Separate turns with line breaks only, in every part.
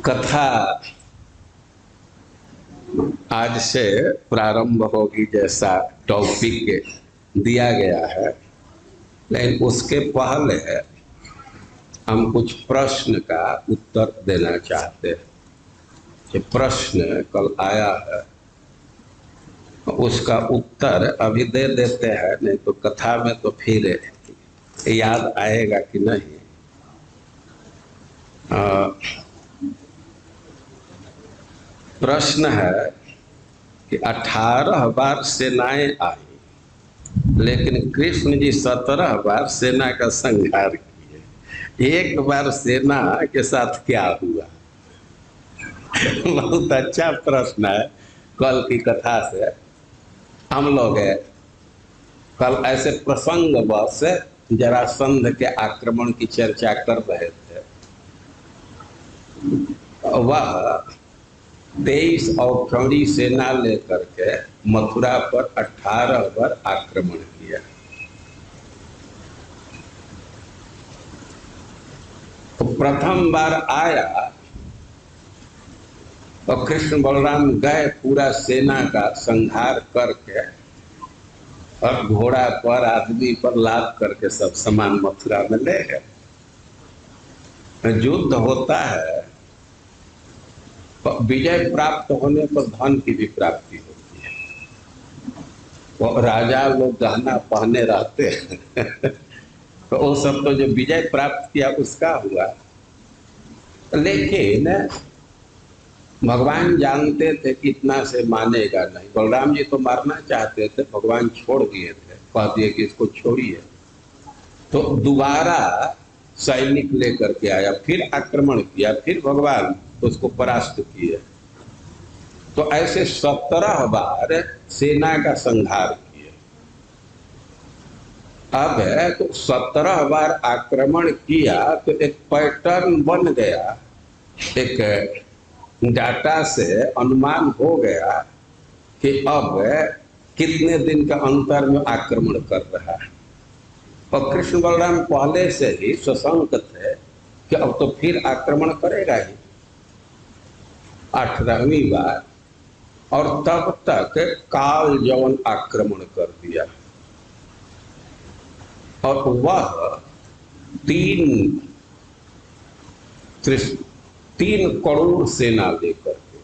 कथा आज से प्रारंभ होगी जैसा टॉपिक दिया गया है, लेकिन उसके पहले हम कुछ प्रश्न का उत्तर देना चाहते हैं। कि प्रश्न कल आया है उसका उत्तर अभी दे देते हैं, नहीं तो कथा में तो फिर याद आएगा कि नहीं। प्रश्न है कि 18 बार सेनाएं आई, लेकिन कृष्ण जी 17 बार सेना का संहार किए। एक बार सेना के साथ क्या हुआ? बहुत अच्छा प्रश्न है। कल की कथा से हम लोग कल ऐसे प्रसंग बस जरासंध के आक्रमण की चर्चा कर रहे थे। वह 23 औखड़ी सेना लेकर के मथुरा पर 18 बार आक्रमण किया। तो प्रथम बार आया और कृष्ण बलराम गए पूरा सेना का संहार करके और घोड़ा पर आदमी पर लाद करके सब सामान मथुरा में ले गए। युद्ध होता है, विजय प्राप्त होने पर धन की भी प्राप्ति होती है। वो राजा लोग गहना पहने रहते हैं तो वो सब तो जो विजय प्राप्त किया उसका हुआ। लेकिन भगवान जानते थे कि इतना से मानेगा नहीं। बलराम जी तो मारना चाहते थे, भगवान छोड़ दिए थे, कह दिए कि इसको छोड़िए। तो दोबारा सैनिक लेकर के आया, फिर आक्रमण किया, फिर भगवान उसको परास्त किए। तो ऐसे 17 बार सेना का संहार किए। अब तो 17 बार आक्रमण किया तो एक पैटर्न बन गया, एक डाटा से अनुमान हो गया कि अब कितने दिन का अंतर में आक्रमण कर रहा है। और कृष्ण बलराम पहले से ही सशंक थे कि अब तो फिर आक्रमण करेगा ही 18वीं बार। और तब तक काल जवन आक्रमण कर दिया और वह 3 करोड़ सेना लेकर के,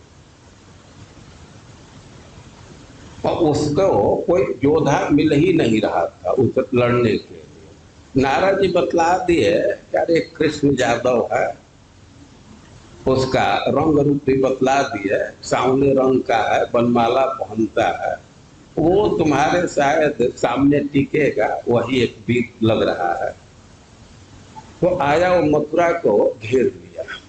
और उसको कोई योद्धा मिल ही नहीं रहा था उस लड़ने के लिए। नारद जी बतला दिए कि अरे कृष्ण यादव है, उसका रंग रूप भी बतला दिए, सावने रंग का है, बनमाला पहनता है, वो तुम्हारे शायद सामने टिकेगा, वही एक वीर लग रहा है। वो आया, वो मथुरा को घेर लिया।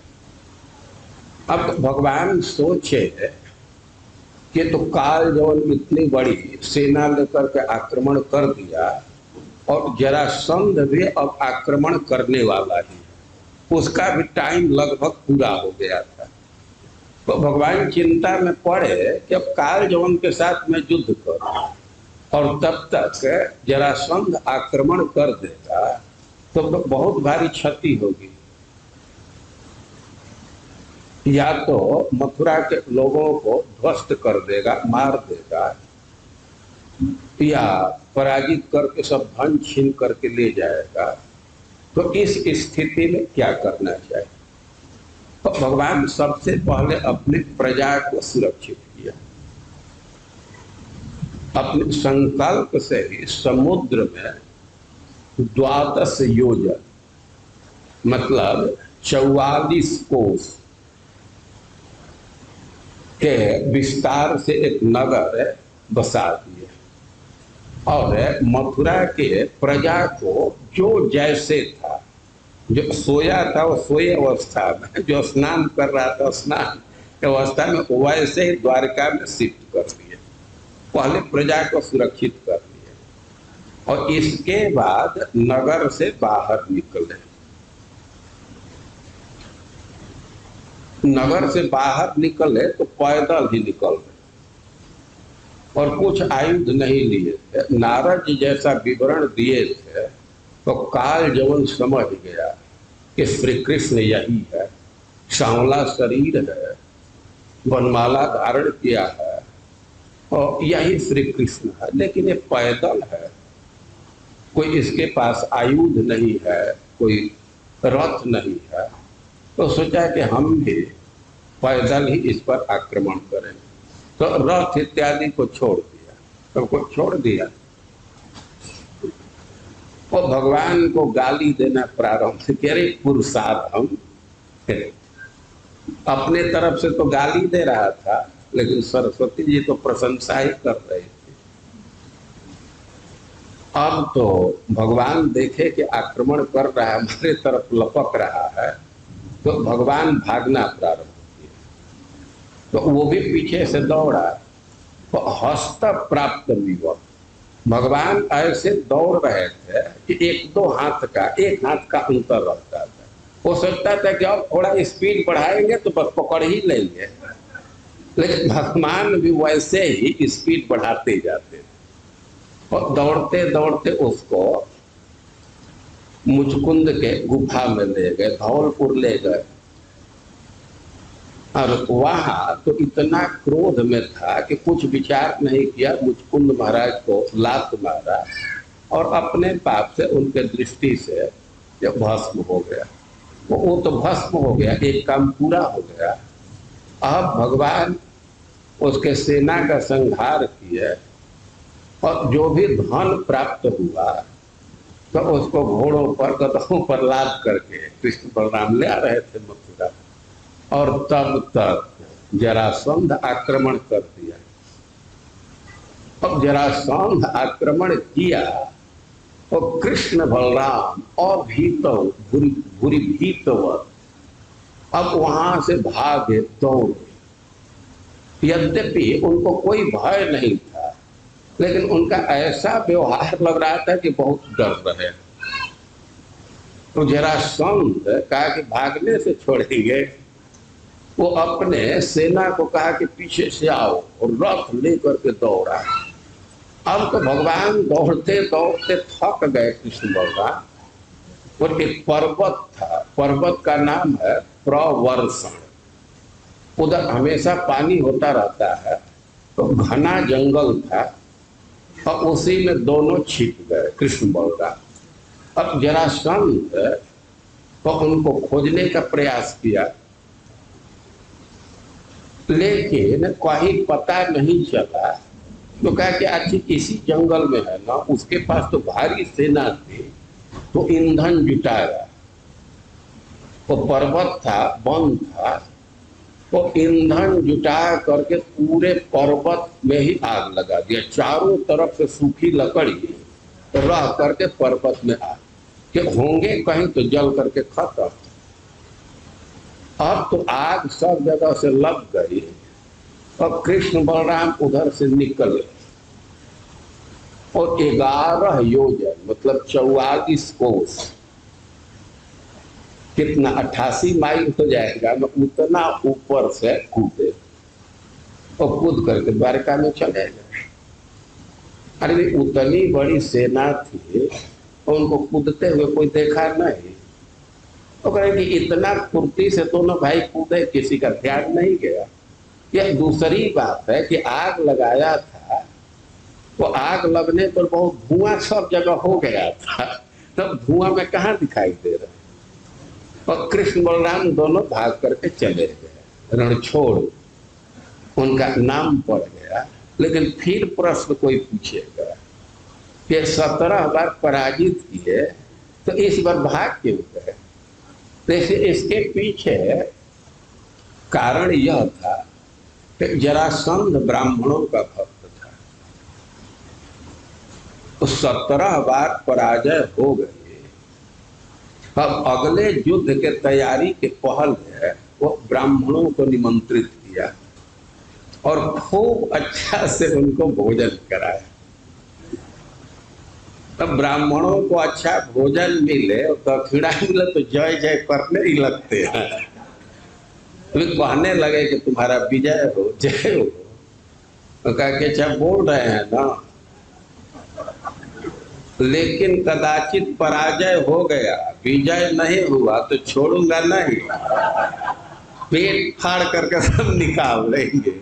अब भगवान सोचे कि तो काल जवन इतनी बड़ी सेना लेकर के आक्रमण कर दिया और जरासंध भी अब आक्रमण करने वाला ही, उसका भी टाइम लगभग पूरा हो गया था। तो भगवान चिंता में पड़े कि अब काल जवन के साथ मैं युद्ध करूं और तब तक जरासंध आक्रमण कर देगा तो बहुत भारी क्षति होगी। या तो मथुरा के लोगों को ध्वस्त कर देगा, मार देगा, या पराजित करके सब धन छीन करके ले जाएगा। तो इस स्थिति में क्या करना चाहिए? तो भगवान सबसे पहले अपने प्रजा को सुरक्षित किया। अपने संकल्प से ही समुद्र में 12 योजन मतलब 44 कोस के विस्तार से एक नगर बसा दिए और मथुरा के प्रजा को जो जैसे था, जो सोया था वो सोए अवस्था में, जो स्नान कर रहा था स्नान अवस्था में, वैसे ही द्वारका में शिफ्ट कर दिए। पहले प्रजा को सुरक्षित कर दिए और इसके बाद नगर से बाहर निकले। नगर से बाहर निकले तो पैदल ही निकल गए और कुछ आयुध नहीं लिए थे। नारद जी जैसा विवरण दिए थे तो काल जवन समझ गया कि श्री कृष्ण यही है, सांवला शरीर है, वनमाला धारण किया है, और यही श्री कृष्ण है, लेकिन ये पैदल है। कोई इसके पास आयुध नहीं है, कोई रथ नहीं है, तो सोचा कि हम भी पैदल ही इस पर आक्रमण करें। तो रथ इत्यादि को छोड़ दिया, सबको छोड़ दिया। और भगवान को गाली देना प्रारंभ किया। अरे पुरुषार्थ, हम अपने तरफ से तो गाली दे रहा था, लेकिन सरस्वती जी तो प्रशंसा ही कर रहे थे। अब तो भगवान देखे कि आक्रमण कर रहा है, हमारे तरफ लपक रहा है, तो भगवान भागना प्रारंभ किया। तो वो भी पीछे से दौड़ा, तो हस्त प्राप्त विवक, भगवान ऐसे दौड़ रहे थे कि एक हाथ का अंतर रहता था। वो सोचता था कि और थोड़ा स्पीड बढ़ाएंगे तो बस पकड़ ही लेंगे, लेकिन भगवान भी वैसे ही स्पीड बढ़ाते जाते थे। और दौड़ते दौड़ते उसको मुचकुंद के गुफा में ले गए, धौलपुर ले गए। और वहां तो इतना क्रोध में था कि कुछ विचार नहीं किया, मुचकुंद महाराज को लात मारा और अपने पाप से उनके दृष्टि से जब भस्म हो गया, वो तो भस्म हो गया, एक काम पूरा हो गया। अब भगवान उसके सेना का संहार किए और जो भी धन प्राप्त हुआ तो उसको घोड़ों पर, गधों पर लाद करके कृष्ण बलराम ले आ रहे थे मथुरा। और तब तक जरासंध आक्रमण कर दिया। अब जरासंध आक्रमण किया तो कृष्ण बलराम अभीतव भूरि भीतवत अब वहां से भागे, दौड़े। यद्यपि उनको कोई भय नहीं था, लेकिन उनका ऐसा व्यवहार लग रहा था कि बहुत डर रहे। तो जरासंध कहा कि भागने से छोड़ेंगे। वो अपने सेना को कहा कि पीछे से आओ, और रथ लेकर के दौड़ा। अब तो भगवान दौड़ते दौड़ते थक गए कृष्ण बलराम। और एक पर्वत था, पर्वत का नाम है प्रवर्षण। उधर हमेशा पानी होता रहता है, तो घना जंगल था, और उसी में दोनों छिप गए कृष्ण बलराम। अब जरासंध तो उनको खोजने का प्रयास किया, लेकिन कहीं पता नहीं चला। तो कहा कि अच्छी इसी जंगल में है ना, उसके पास तो भारी सेना थी, तो ईंधन जुटाया। वो पर्वत था, वन था, तो ईंधन जुटा करके पूरे पर्वत में ही आग लगा दिया। चारों तरफ से सूखी लकड़ी रह करके पर्वत में आग कि होंगे कहीं तो जल करके खत्म। अब तो आग सब जगह से लग गई, और कृष्ण बलराम उधर से निकले, और 11 योजन मतलब 44 कोस, कितना 88 माइल हो जाएगा, मैं उतना ऊपर से कूदे और कूद करके द्वारका में चले गए। अरे उतनी बड़ी सेना थी, और उनको कूदते हुए कोई देखा नहीं। तो कहे कि इतना फुर्ती से दोनों भाई कूदे, किसी का ध्यान नहीं गया। यह दूसरी बात है कि आग लगाया था, तो आग लगने पर बहुत धुआं सब जगह हो गया था, तब धुआं में कहाँ दिखाई दे रहा। और कृष्ण बलराम दोनों भाग करके चले गए, रणछोड़ उनका नाम पड़ गया। लेकिन फिर प्रश्न कोई पूछेगा कि 17 बार पराजित किए, तो इस बार भाग क्यों गए? तो इसके पीछे कारण यह था कि जरासंध ब्राह्मणों का भक्त था। तो 17 बार पराजय हो गई। अब अगले युद्ध के तैयारी के पहले वो ब्राह्मणों को निमंत्रित किया और खूब अच्छा से उनको भोजन कराया। तब ब्राह्मणों को अच्छा भोजन मिले और दक्षिणा मिले तो जय जय करने ही लगते हैं। तो कहने लगे कि तुम्हारा विजय हो, जय हो। तो कहा कि अच्छा बोल रहे हैं ना, लेकिन कदाचित पराजय हो गया, विजय नहीं हुआ तो छोड़ूंगा नहीं। पेट फाड़ करके सब निकाल लेंगे।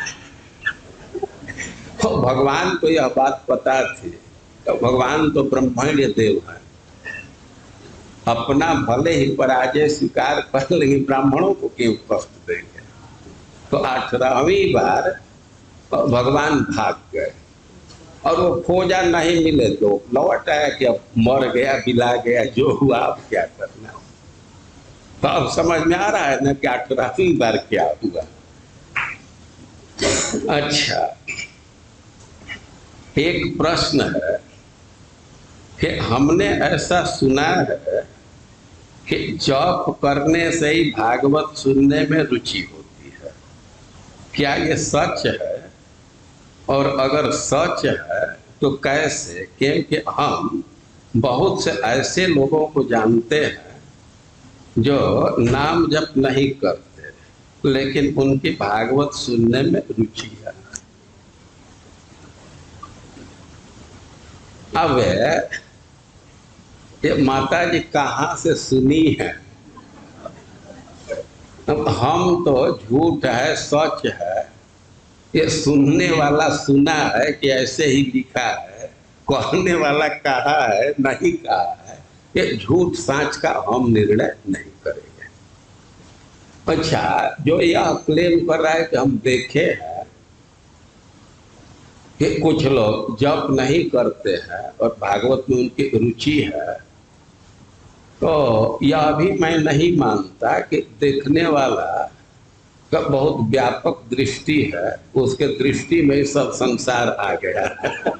तो भगवान को यह बात पता थी, तो भगवान तो ब्रह्मण्य देव है, अपना भले ही पराजय स्वीकार कर लेंगे, ब्राह्मणों को क्यों कष्ट देंगे। तो 18वीं बार भगवान भाग गए और वो खोजा नहीं मिले तो लौट आया कि अब मर गया, बिला गया, जो हुआ अब क्या करना। तो अब समझ में आ रहा है ना कि 18वीं बार क्या हुआ। अच्छा, एक प्रश्न है कि हमने ऐसा सुना है कि जप करने से ही भागवत सुनने में रुचि होती है, क्या ये सच है? और अगर सच है तो कैसे? क्योंकि हम बहुत से ऐसे लोगों को जानते हैं जो नाम जप नहीं करते लेकिन उनकी भागवत सुनने में रुचि है। अब ये माता जी कहाँ से सुनी है? अब हम तो झूठ है सच है ये सुनने वाला सुना है कि ऐसे ही लिखा है, कहने वाला कहा है नहीं कहा है, ये झूठ साँच का हम निर्णय नहीं करेंगे। अच्छा, जो यह क्लेम कर रहा है कि हम देखे हैं कि कुछ लोग जप नहीं करते हैं और भागवत में उनकी रुचि है, तो यह भी मैं नहीं मानता कि देखने वाला का बहुत व्यापक दृष्टि है, उसके दृष्टि में सब संसार आ गया है।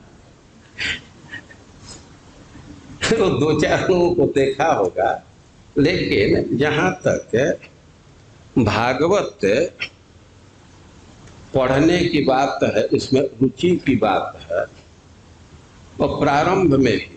तो दो चार लोगों को देखा होगा, लेकिन जहाँ तक भागवत पढ़ने की बात है, इसमें रुचि की बात है, और प्रारंभ में ही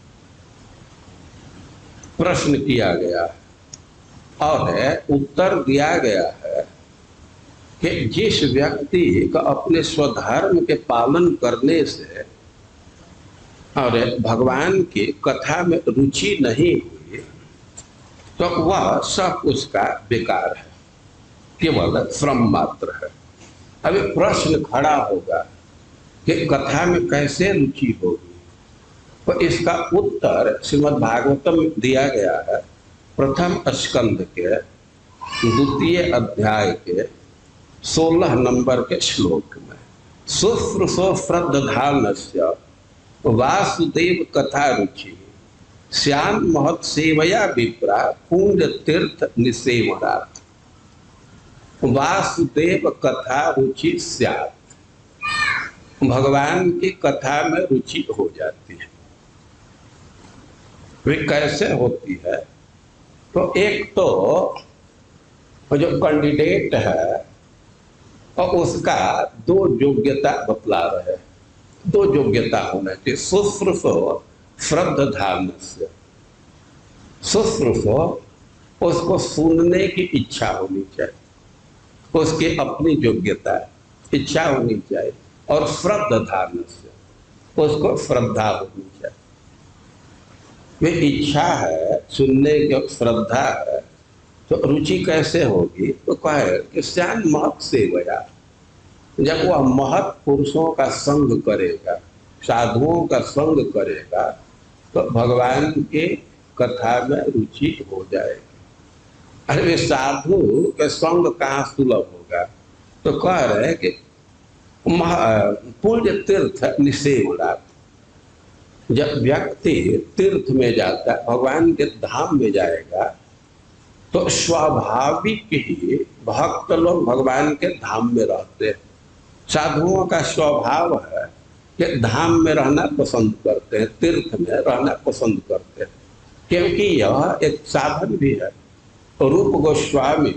प्रश्न किया गया और उत्तर दिया गया है कि जिस व्यक्ति का अपने स्वधर्म के पालन करने से और भगवान की कथा में रुचि नहीं हुई तो वह सब उसका बेकार है, केवल श्रम मात्र है। अभी प्रश्न खड़ा होगा कि कथा में कैसे रुचि होगी, तो इसका उत्तर श्रीमद् भागवतम में दिया गया है। प्रथम स्कंद के 2 अध्याय के 16 नंबर के श्लोक में शुश्रूषो श्रद्धानस्य वासुदेव कथा रुचि श्याम महत सेवया विप्रा पुण्य तीर्थ निसेवनात्। वासुदेव कथा रुचि स्यात्, भगवान की कथा में रुचि हो जाती है। वे कैसे होती है? तो एक तो जो कैंडिडेट है और उसका 2 योग्यता बतला रहे, 2 योग्यता होना चाहिए। शुश्रूषो श्रद्धानस्य, शुश्रूषो उसको सुनने की इच्छा होनी चाहिए, उसकी अपनी योग्यता इच्छा होनी चाहिए, और श्रद्धानस्य उसको श्रद्धा होनी चाहिए। वे इच्छा है सुनने की, श्रद्धा है, तो रुचि कैसे होगी? तो कहे कि श्याम महत सेवया, जब वह महत पुरुषों का संग करेगा, साधुओं का संग करेगा, तो भगवान की कथा में रुचि हो जाएगी। अरे वे साधु के संग कहाँ सुलभ होगा? तो कह रहे कि पुण्य तीर्थ निसेवनात्, जब व्यक्ति तीर्थ में जाता है, भगवान के धाम में जाएगा, तो स्वाभाविक ही भक्त लोग भगवान के धाम में रहते हैं। साधुओं का स्वभाव है कि धाम में रहना पसंद करते हैं, तीर्थ में रहना पसंद करते हैं, क्योंकि यह एक साधन भी है। रूप गोस्वामी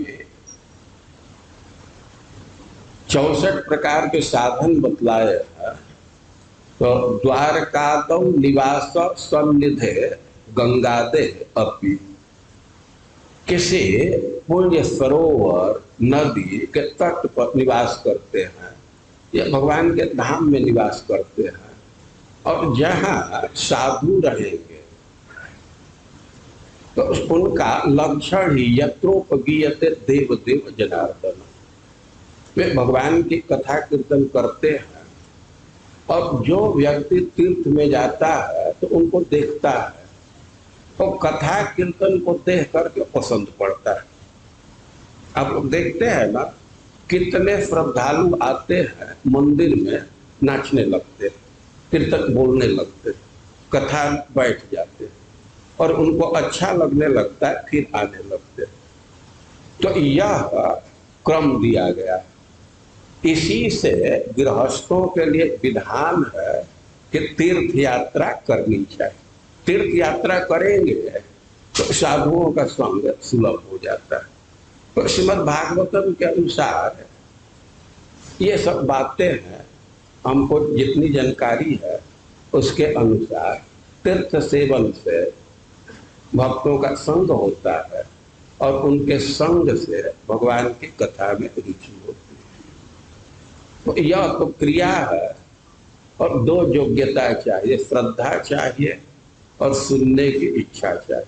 64 प्रकार के साधन बतलाए हैं। तो द्वारकादौ निवास सन्निधे गंगादे अपि, किसी पुण्य सरोवर नदी के तट पर निवास करते हैं, ये भगवान के धाम में निवास करते हैं। और जहाँ साधु रहेंगे तो उनका लक्षण ही यत्रोपगीयते देव देव जनार्दन, वे भगवान की कथा कीर्तन करते हैं और जो व्यक्ति तीर्थ में जाता है तो उनको देखता है तो कथा कीर्तन को देख करके पसंद पड़ता है। आप लोग देखते हैं ना, कितने श्रद्धालु आते हैं मंदिर में, नाचने लगते, कीर्तन बोलने लगते, कथा बैठ जाते और उनको अच्छा लगने लगता है, फिर आने लगते। तो यह क्रम दिया गया। इसी से गृहस्थों के लिए विधान है कि तीर्थ यात्रा करनी चाहिए। तीर्थ यात्रा करेंगे तो साधुओं का संग सुलभ हो जाता है। तो श्रीमद् भागवतम के अनुसार ये सब बातें हैं, हमको जितनी जानकारी है उसके अनुसार तीर्थ सेवन से भक्तों का संग होता है और उनके संग से भगवान की कथा में रुचि होती है। तो यह तो क्रिया है और दो योग्यता चाहिए, श्रद्धा चाहिए और सुनने की इच्छा चाहिए।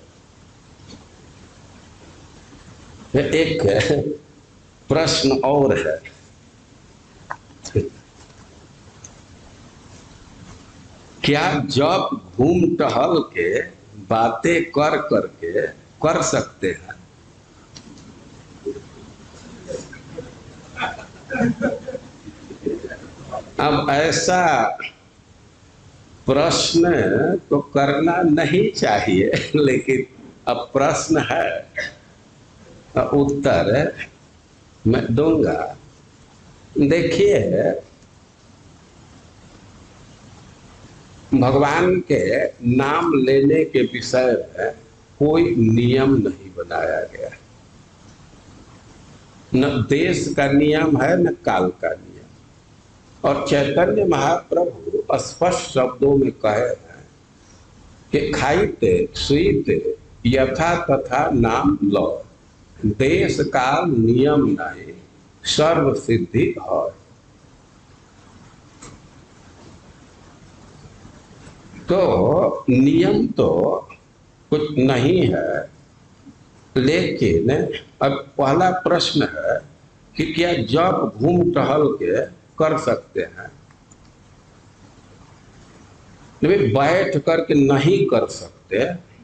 एक प्रश्न और है, क्या जब घूम टहल के बातें कर करके कर सकते हैं? अब ऐसा प्रश्न तो करना नहीं चाहिए, लेकिन अब प्रश्न है, उत्तर मैं दूंगा। देखिए, भगवान के नाम लेने के विषय में कोई नियम नहीं बनाया गया, न देश का नियम है न काल का नियम। और चैतन्य महाप्रभु स्पष्ट शब्दों में कहे हैं कि खाइते सुईते यथा तथा नाम लो, देश काल नियम नहीं सर्व सिद्धि है। तो नियम तो कुछ नहीं है, लेकिन अब पहला प्रश्न है कि क्या जब घूम टहल के कर सकते हैं? बैठ करके नहीं कर सकते,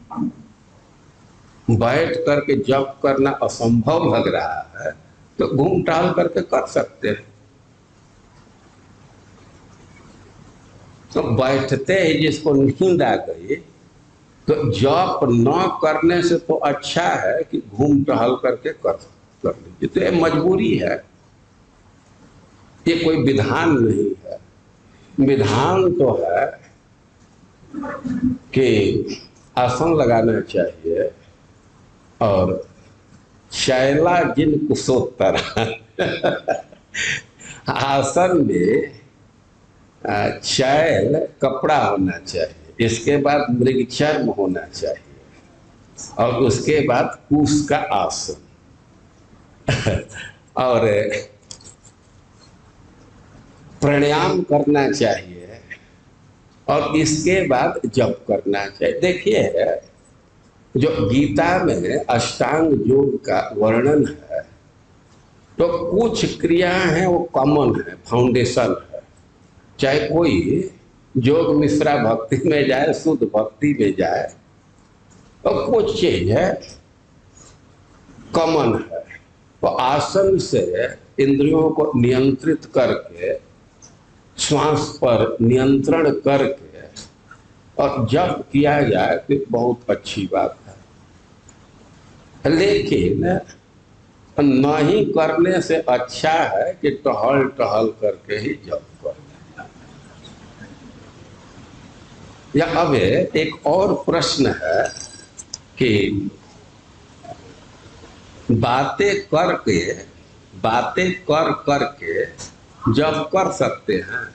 बैठ करके जब करना असंभव लग रहा है तो घूम टहल करके कर सकते हैं। तो बैठते ही जिसको नींद आ गई तो जप न करने से तो अच्छा है कि घूम टहल करके कर लीजिए। तो ये मजबूरी है, ये कोई विधान नहीं है। विधान तो है कि आसन लगाना चाहिए और शैला जिन कुशोत्तर आसन में शैल कपड़ा होना चाहिए, इसके बाद मृगचर्म होना चाहिए और उसके बाद कुश का आसन और प्राणायाम करना चाहिए और इसके बाद जप करना चाहिए। देखिए, जो गीता में अष्टांग योग का वर्णन है तो कुछ क्रियाएं हैं वो कॉमन है, फाउंडेशन है। चाहे कोई योग मिश्रा भक्ति में जाए, शुद्ध भक्ति में जाए, तो कुछ चीज है कॉमन है। तो आसन से इंद्रियों को नियंत्रित करके, श्वास पर नियंत्रण करके और जब किया जाए तो बहुत अच्छी बात है। लेकिन नहीं करने से अच्छा है कि टहल टहल करके ही जप कर। या अब एक और प्रश्न है कि बातें कर करके जब कर सकते हैं।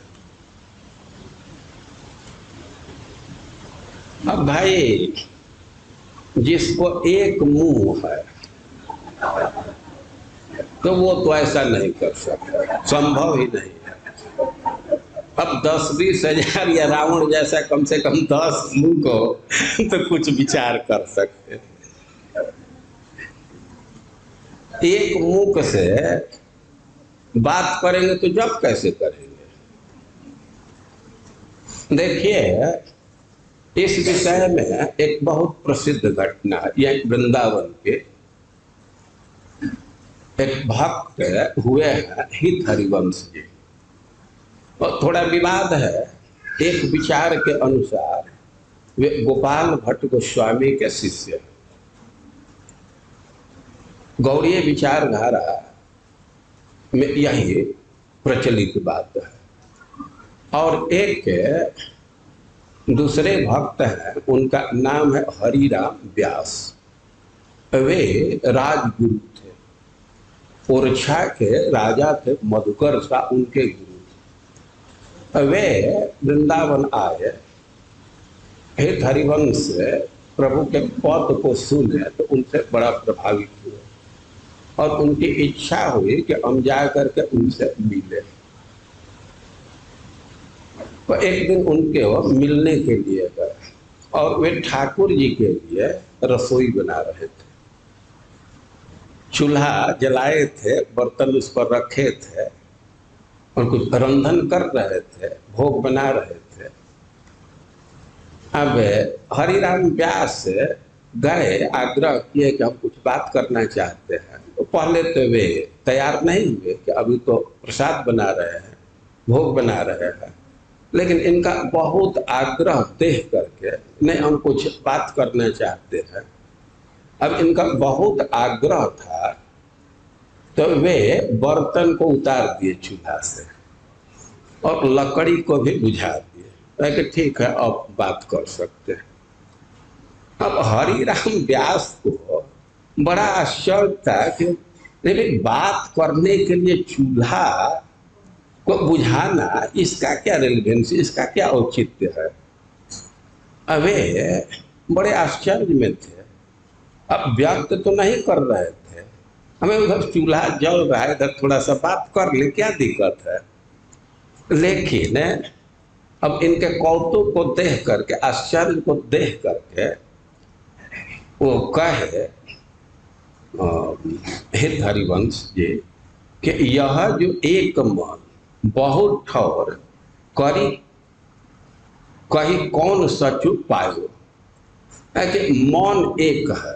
अब भाई, जिसको एक मुंह है तो वो तो ऐसा नहीं कर सकता, संभव ही नहीं है। अब 10-20 हजार या रावण जैसा कम से कम 10 मुंह को तो कुछ विचार कर सकते। एक मुख से बात करेंगे तो जप कैसे करेंगे? देखिए, इस विषय में एक बहुत प्रसिद्ध घटना है। यह वृंदावन के एक भक्त हुए हैं हित हरिवंश जी, और थोड़ा विवाद है। एक विचार के अनुसार वे गोपाल भट्ट गोस्वामी के शिष्य हैं। गौड़ीय विचारधारा में यही प्रचलित बात है। और एक दूसरे भक्त हैं, उनका नाम है हरिराम व्यास। वे राजगुरु थे, ओरछा के राजा थे, मधुकर सा उनके गुरु थे। वे वृंदावन आए, हित हरिवंश से प्रभु के पद को सुने तो उनसे बड़ा प्रभावित हुए, और उनकी इच्छा हुई कि हम जा करके उनसे मिले। तो एक दिन उनके वो मिलने के लिए गए, और वे ठाकुर जी के लिए रसोई बना रहे थे। चूल्हा जलाए थे, बर्तन उस पर रखे थे, और कुछ रंधन कर रहे थे, भोग बना रहे थे। अब हरिराम व्यास गए, आग्रह किए कि हम कुछ बात करना चाहते हैं। तो पहले तो वे तैयार नहीं हुए कि अभी तो प्रसाद बना रहे हैं, भोग बना रहे हैं। लेकिन इनका बहुत आग्रह देख करके, नहीं हम कुछ बात करना चाहते हैं। अब इनका बहुत आग्रह था, तो वे बर्तन को उतार दिए चूल्हा से, और लकड़ी को भी बुझा दिए कि ठीक है अब बात कर सकते हैं। अब हरिराम व्यास को बड़ा आश्चर्य था कि नहीं, बात करने के लिए चूल्हा को बुझाना, इसका क्या रेलिवेंस, इसका क्या औचित्य है? अबे बड़े आश्चर्य में थे। अब व्यक्त तो नहीं कर रहे थे, हमें उधर चूल्हा जल रहा है, इधर थोड़ा सा बात कर ले, क्या दिक्कत है? लेकिन अब इनके कौतुक को देख करके, आश्चर्य को देख करके वो कहे हित हरिवंश जी कि यह जो एक मन बहुत ठौर करी कहीं कौन सचु पायो, कि मन एक है,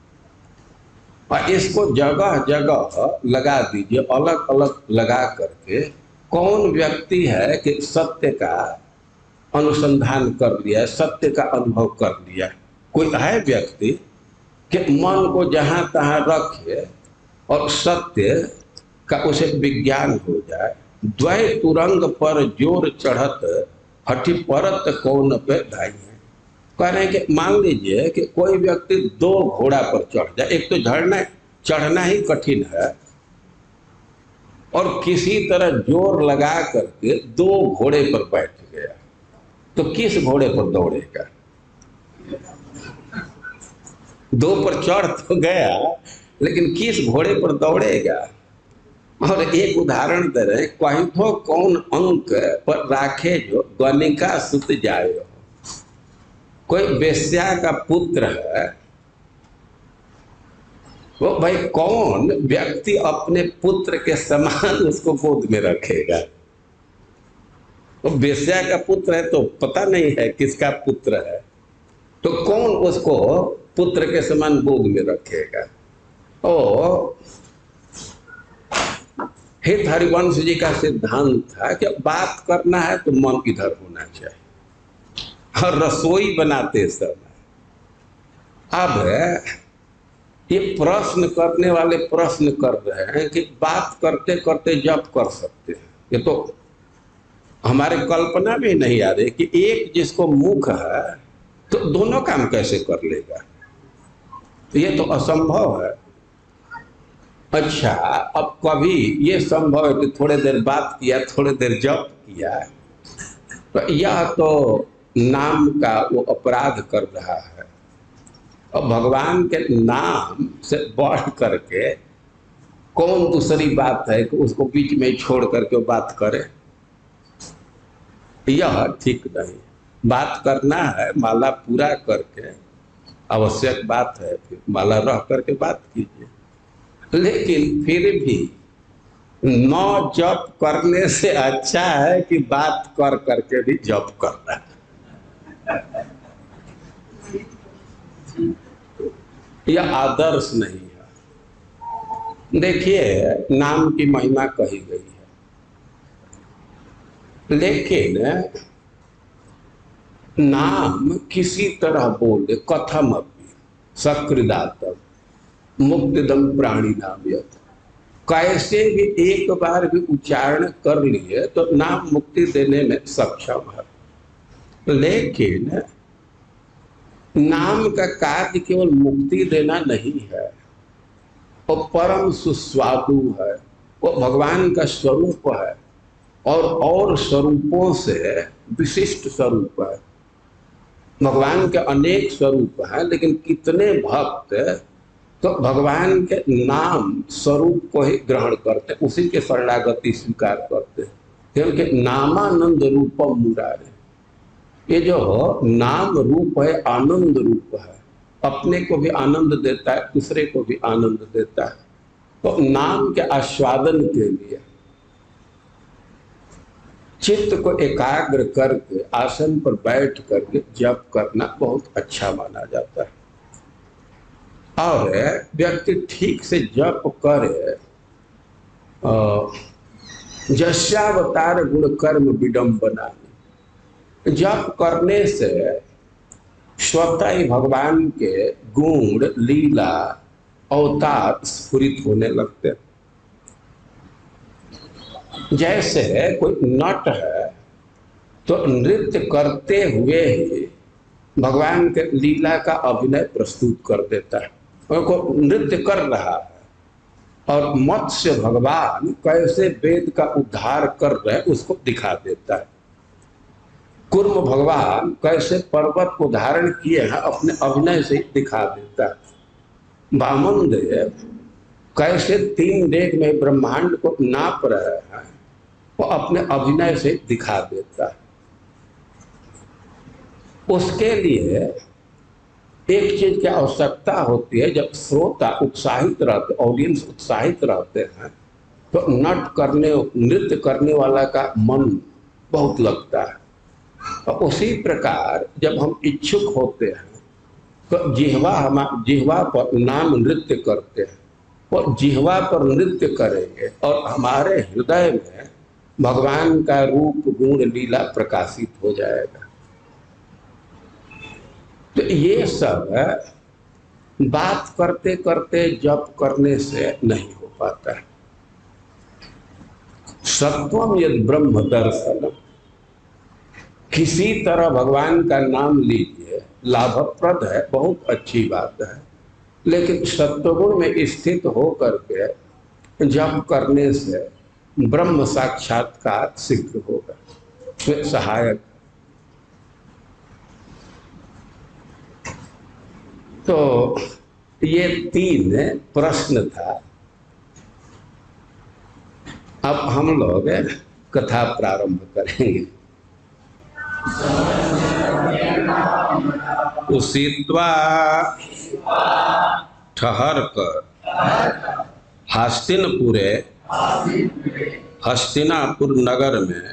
और इसको जगह जगह लगा दीजिए, अलग अलग लगा करके कौन व्यक्ति है कि सत्य का अनुसंधान कर लिया, सत्य का अनुभव कर लिया? कोई है व्यक्ति कि मन को जहां तहां रखे और सत्य का उसे विज्ञान हो जाए? द्वय तुरंग पर जोर चढ़त हठी परत कौन पे धाई है। कह रहे हैं कि मान लीजिए कि कोई व्यक्ति दो घोड़ा पर चढ़ जाए, एक तो चढ़ना ही कठिन है, और किसी तरह जोर लगा करके दो घोड़े पर बैठ गया, तो किस घोड़े पर दौड़ेगा? दो पर चढ़ तो गया, लेकिन किस घोड़े पर दौड़ेगा? और एक उदाहरण दे रहे, कहीं तो कौन अंक पर राखे जो गणिका सुत जाए। कोई वेश्या का पुत्र है, वो भाई कौन व्यक्ति अपने पुत्र के समान उसको गोद में रखेगा? वो वेश्या का पुत्र है तो पता नहीं है किसका पुत्र है, तो कौन उसको पुत्र के समान गोद में रखेगा? ओ हित हरिवंश जी का सिद्धांत था कि बात करना है तो मन इधर होना चाहिए। और रसोई बनाते समय अब ये प्रश्न करने वाले प्रश्न कर रहे हैं कि बात करते करते जप कर सकते हैं, ये तो हमारे कल्पना में नहीं आ रही कि एक जिसको मुख है तो दोनों काम कैसे कर लेगा? ये तो असंभव है। अच्छा, अब कभी ये संभव है कि थोड़ी देर बात किया, थोड़ी देर जप किया, तो यह तो नाम का वो अपराध कर रहा है। और भगवान के नाम से बढ़ करके कौन दूसरी बात है कि उसको बीच में छोड़ करके बात करे? यह ठीक नहीं। बात करना है, माला पूरा करके आवश्यक बात है, फिर माला रह करके बात कीजिए। लेकिन फिर भी न जप करने से अच्छा है कि बात कर करके भी जप करना। यह आदर्श नहीं है। देखिए, नाम की महिमा कही गई है, लेकिन नाम किसी तरह बोले, कथम अपनी सकृदातम मुक्तिदम प्राणी नाम यत, कैसे भी एक बार भी उच्चारण कर लिए तो नाम मुक्ति देने में सक्षम है। लेकिन नाम का कार्य केवल मुक्ति देना नहीं है, वो परम सुस्वादु है, वो भगवान का स्वरूप है और स्वरूपों से विशिष्ट स्वरूप है। भगवान के अनेक स्वरूप हैं, लेकिन कितने भक्त तो भगवान के नाम स्वरूप को ही ग्रहण करते, उसी के शरणागति स्वीकार करते, क्योंकि नामानंद रूपम मुरारे। ये जो नाम रूप है आनंद रूप है, अपने को भी आनंद देता है, दूसरे को भी आनंद देता है। तो नाम के आस्वादन के लिए चित्त को एकाग्र करके आसन पर बैठ करके जप करना बहुत अच्छा माना जाता है। और व्यक्ति ठीक से जप करे, जस्यावतार गुण कर्म विडम्बना, जप करने से स्वतः ही भगवान के गुण लीला अवतार स्फुरित होने लगते। जैसे कोई नट है तो नृत्य करते हुए ही भगवान के लीला का अभिनय प्रस्तुत कर देता है, और नृत्य कर रहा है, और मत्स्य भगवान कैसे वेद का उद्धार कर रहे हैं उसको दिखा देता है। कुर्म भगवान कैसे पर्वत को धारण किए हैं अपने अभिनय से दिखा देता है। वामन देव कैसे 3 डेग में ब्रह्मांड को नाप रहे हैं वो अपने अभिनय से दिखा देता है। उसके लिए एक चीज की आवश्यकता होती है, जब श्रोता उत्साहित रहते, ऑडियंस उत्साहित रहते हैं, तो नृत्य करने वाला का मन बहुत लगता है। और उसी प्रकार जब हम इच्छुक होते हैं तो जिह्वा पर नाम नृत्य करते हैं, और जिह्वा पर नृत्य करेंगे और हमारे हृदय में भगवान का रूप गुण लीला प्रकाशित हो जाएगा। तो ये सब बात करते करते जप करने से नहीं हो पाता है। सत्वम यद ब्रह्म दर्शनम, किसी तरह भगवान का नाम लीजिए, लाभप्रद है, बहुत अच्छी बात है, लेकिन सत्वगुण में स्थित हो करके जप करने से ब्रह्म साक्षात्कार शीघ्र होगा, उसमें सहायक। तो ये 3 प्रश्न था। अब हम लोग कथा प्रारंभ करेंगे। उसीत्वा ठहर कर हस्तिनपुरे हस्तिनापुर नगर में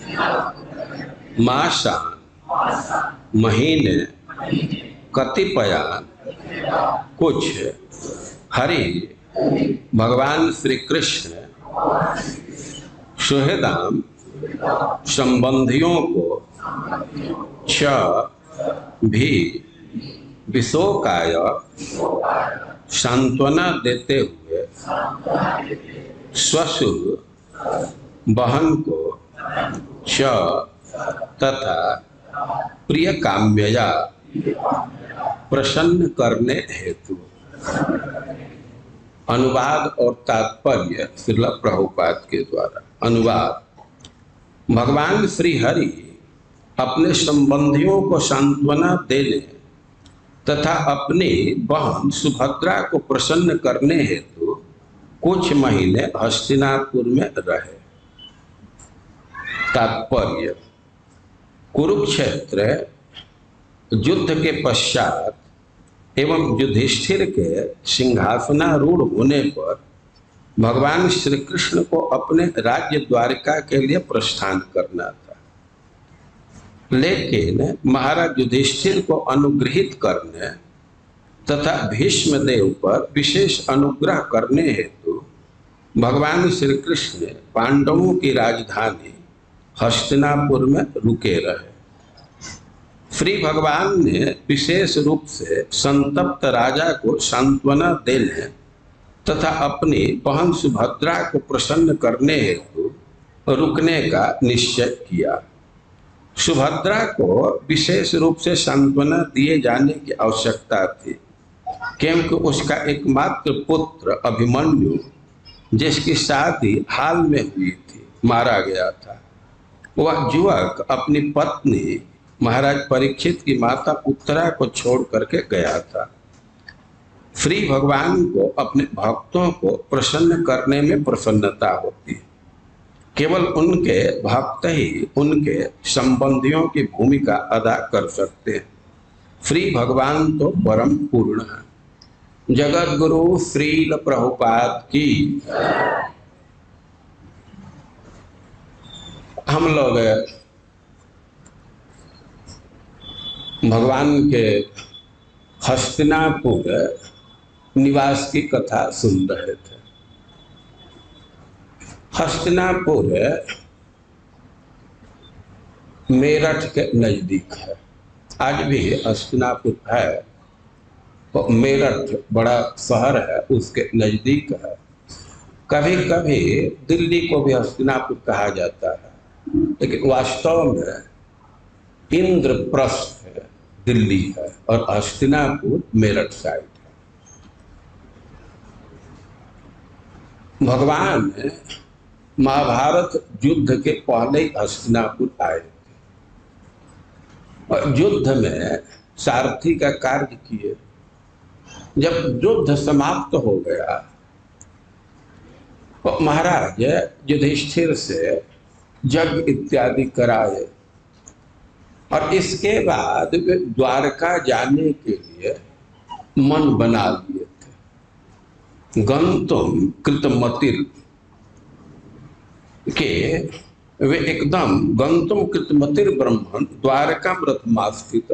मासान महीने कतिपयान कुछ हरि भगवान श्री कृष्ण सुहृदाम संबंधियों को छ भी विशोकाय सांत्वना देते हुए स्वशुभ बहन को च तथा प्रिय काम्यया प्रसन्न करने हेतु। अनुवाद और तात्पर्य श्रील प्रभुपाद के द्वारा। अनुवाद: भगवान श्री हरि अपने संबंधियों को सांत्वना देने तथा अपनी बहन सुभद्रा को प्रसन्न करने हेतु कुछ महीने हस्तिनापुर में रहे। तात्पर्य: कुरुक्षेत्र युद्ध के पश्चात एवं युधिष्ठिर के सिंहासनारूढ़ होने पर भगवान श्री कृष्ण को अपने राज्य द्वारिका के लिए प्रस्थान करना था, लेकिन महाराज युधिष्ठिर को अनुग्रहित करने तथा भीष्म देव पर विशेष अनुग्रह करने हेतु भगवान श्री कृष्ण ने पांडवों की राजधानी हस्तिनापुर में रुके रहे। श्री भगवान ने विशेष रूप से संतप्त राजा को सांत्वना देने तथा अपनी बहन सुभद्रा को प्रसन्न करने हेतु रुकने का निश्चय किया। सुभद्रा को विशेष रूप से सांत्वना दिए जाने की आवश्यकता थी, क्योंकि उसका एकमात्र पुत्र अभिमन्यु, जिसकी शादी हाल में हुई थी, मारा गया था। वह युवक अपनी पत्नी महाराज परीक्षित की माता उत्तरा को छोड़ करके गया था। श्री भगवान को अपने भक्तों को प्रसन्न करने में प्रसन्नता होती है। केवल उनके भक्त ही उनके संबंधियों की भूमिका अदा कर सकते हैं। श्री भगवान तो परम पूर्ण है। जगत गुरु श्रील प्रभुपाद की। हम लोग भगवान के हस्तिनापुर निवास की कथा सुन रहे थे। हस्तिनापुर मेरठ के नजदीक है। आज भी हस्तिनापुर है, तो मेरठ बड़ा शहर है, उसके नजदीक है। कभी कभी दिल्ली को भी हस्तिनापुर कहा जाता है, लेकिन वास्तव में इंद्रप्रस्थ है, दिल्ली है, और हस्तिनापुर मेरठ साइड है। भगवान महाभारत युद्ध के पहले ही हस्तिनापुर आए थे और युद्ध में सारथी का कार्य किए। जब युद्ध समाप्त हो गया तो महाराज युधिष्ठिर से यज्ञ इत्यादि कराए और इसके बाद वे द्वारका जाने के लिए मन बना लिए थे। गंतुम कृतमतिर के वे एकदम गंतुम कृतमतिर ब्रह्मण द्वारका व्रतमास्थित।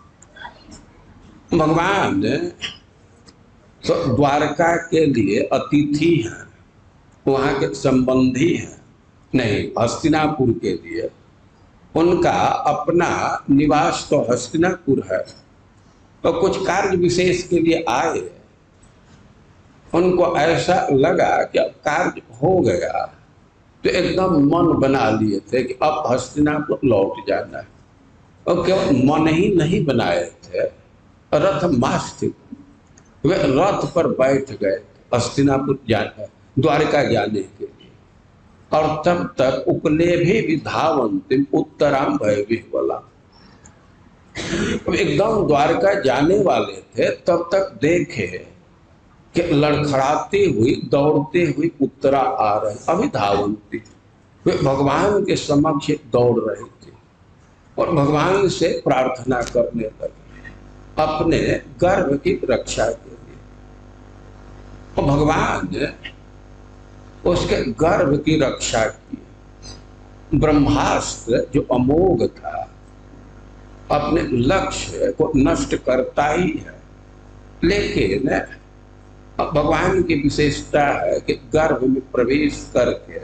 भगवान तो द्वारका के लिए अतिथि हैं, वहाँ के संबंधी हैं, नहीं हस्तिनापुर के लिए उनका अपना निवास तो हस्तिनापुर है। तो कुछ कार्य विशेष के लिए आए, उनको ऐसा लगा कि अब कार्य हो गया, तो एकदम मन बना लिए थे कि अब हस्तिनापुर लौट जाना है। और केवल मन ही नहीं बनाए थे, रथ मास्थित, वे रथ पर बैठ गए हस्तिनापुर जाने, द्वारका जाने के लिए। और तब तक उपलेभे विधावंतिम उत्तराम भय विह्वला, एकदम द्वारका जाने वाले थे, तब तक देखे कि लड़खड़ाती हुई दौड़ते हुई उत्तरा आ रहे, अभिधावंती, वे भगवान के समक्ष दौड़ रहे थे और भगवान से प्रार्थना करने लगे अपने गर्भ की रक्षा के लिए। और भगवान ने उसके गर्भ की रक्षा की। ब्रह्मास्त्र जो अमोघ था अपने लक्ष्य को नष्ट करता ही है, लेकिन भगवान की विशेषता है कि गर्भ में प्रवेश करके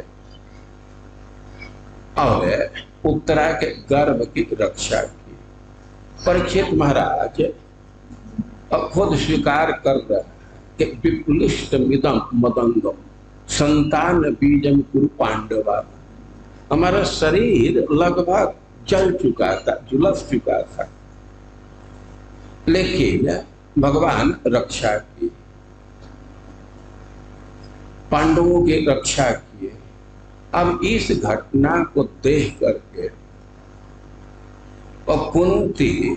और उत्तरा के गर्भ की रक्षा की। परीक्षित महाराज अब खुद स्वीकार कर रहे हैं कि विपुलिष्ट मिदम मदंगम संतान बीजम कुरु पांडवा, हमारा शरीर लगभग जल चुका था, झुलस चुका था, लेकिन भगवान रक्षा की, पांडवों की रक्षा किए। अब इस घटना को देख करके और कुंती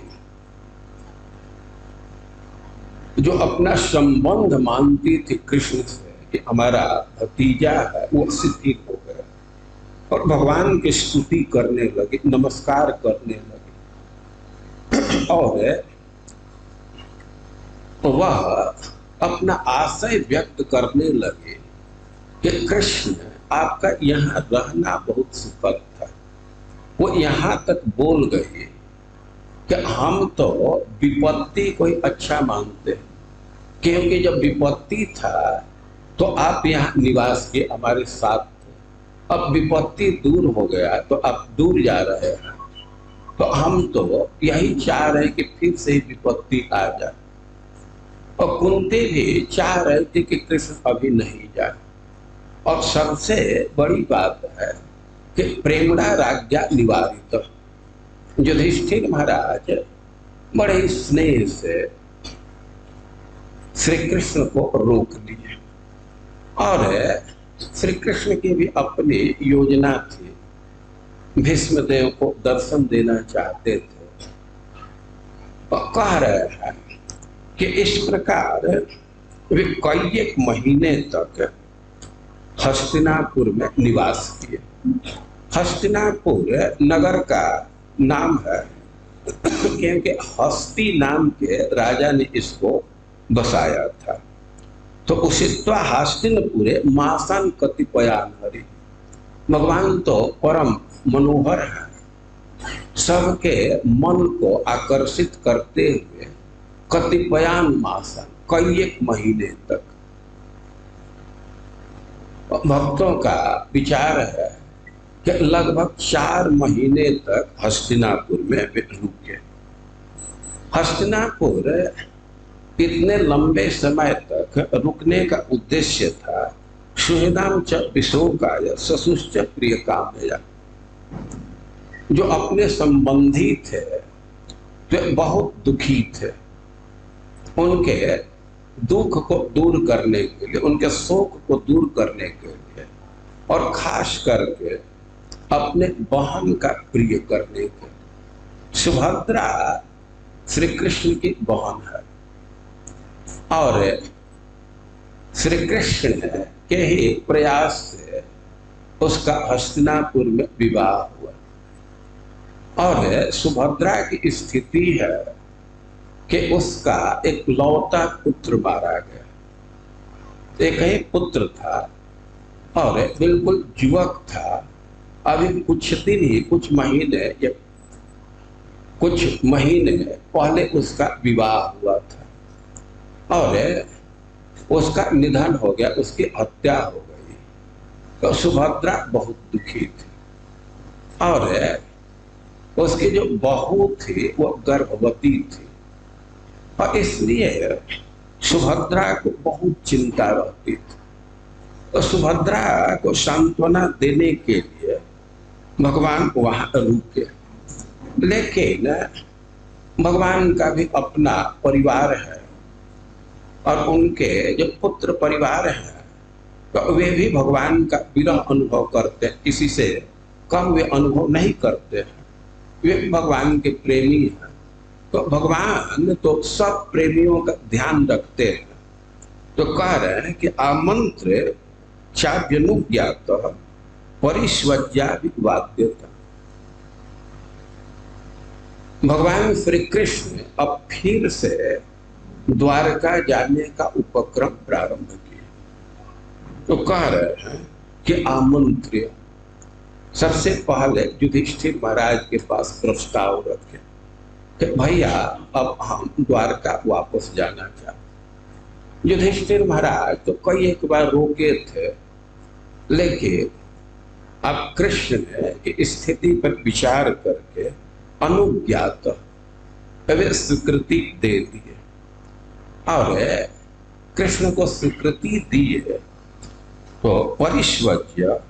जो अपना संबंध मानती थी कृष्ण से कि हमारा भतीजा है, वो शिथिल हो गया और भगवान की स्तुति करने लगे, नमस्कार करने लगे और वह अपना आशय व्यक्त करने लगे कि कृष्ण आपका यहाँ रहना बहुत सुखद था। वो यहाँ तक बोल गए कि हम तो विपत्ति कोई अच्छा मानते हैं, क्योंकि जब विपत्ति था तो आप यहाँ निवास किए, हमारे साथ थे। अब विपत्ति दूर हो गया तो आप दूर जा रहे हैं, तो हम तो यही चाह रहे कि फिर से ही विपत्ति आ जाए। और कुंती भी चाह रहे थे कि कृष्ण अभी नहीं जाए। और सबसे बड़ी बात है कि प्रेमणा राज्ञा निवारित, युधिष्ठिर महाराज बड़े स्नेह से श्री कृष्ण को रोक लिए। और श्री कृष्ण की भी अपनी योजना थी, भीष्मदेव को दर्शन देना चाहते थे। और कह रहे हैं कि इस प्रकार वे कई एक महीने तक हस्तिनापुर में निवास किए। हस्तिनापुर नगर का नाम है क्योंकि हस्ती नाम के राजा ने इसको बसाया था। तो उसे तो हस्तिनपुरे मासन कतिपयान हरि, भगवान तो परम मनोहर है, सबके मन को आकर्षित करते हुए कतिपयान मासन, कई एक महीने तक। भक्तों का विचार है कि लगभग 4 महीने तक हस्तिनापुर में वे रुके। हस्तिनापुर इतने लंबे समय तक रुकने का उद्देश्य था सुहृदाम च विशोकाय ससुश्च प्रिय कामया, जो अपने संबंधी थे वे बहुत दुखी थे। उनके दुख को दूर करने के लिए, उनके शोक को दूर करने के लिए, और खास करके अपने बहन का प्रिय करने के लिए। सुभद्रा श्री कृष्ण की बहन है और श्री कृष्ण के ही प्रयास से उसका हस्तिनापुर में विवाह हुआ। और सुभद्रा की स्थिति है कि उसका एक लौता पुत्र मारा गया। एक ही पुत्र था और बिल्कुल युवक था, अभी कुछ दिन ही, कुछ महीने पहले उसका विवाह हुआ था और उसका निधन हो गया, उसकी हत्या हो गई। तो सुभद्रा बहुत दुखी थी और उसकी जो बहू थी वो गर्भवती थी, और इसलिए सुभद्रा को बहुत चिंता रहती थी। तो सुभद्रा को सांत्वना देने के लिए भगवान वहां रुके, लेकिन भगवान का भी अपना परिवार है और उनके जो पुत्र परिवार है तो वे भी भगवान का विरह अनुभव करते हैं, किसी से कम वे अनुभव नहीं करते हैं। वे भी भगवान के प्रेमी हैं। तो भगवान तो सब प्रेमियों का ध्यान रखते हैं। तो कह रहे हैं कि आमंत्रे चाव्यनुज्ञात परिस्वज्याभिवाद्यता। भगवान श्री कृष्ण अब फिर से द्वारका जाने का उपक्रम प्रारंभ किया। तो कह रहे हैं कि आमंत्रित, सबसे पहले युधिष्ठिर महाराज के पास प्रस्ताव रखे कि भैया अब हम द्वारका वापस जाना चाहते। युधिष्ठिर महाराज तो कई एक बार रोके थे, लेकिन अब कृष्ण ने इस स्थिति पर विचार करके अनुज्ञात वे स्वीकृति दे दिए और कृष्ण को स्वीकृति दिए। तो परिस्वज्य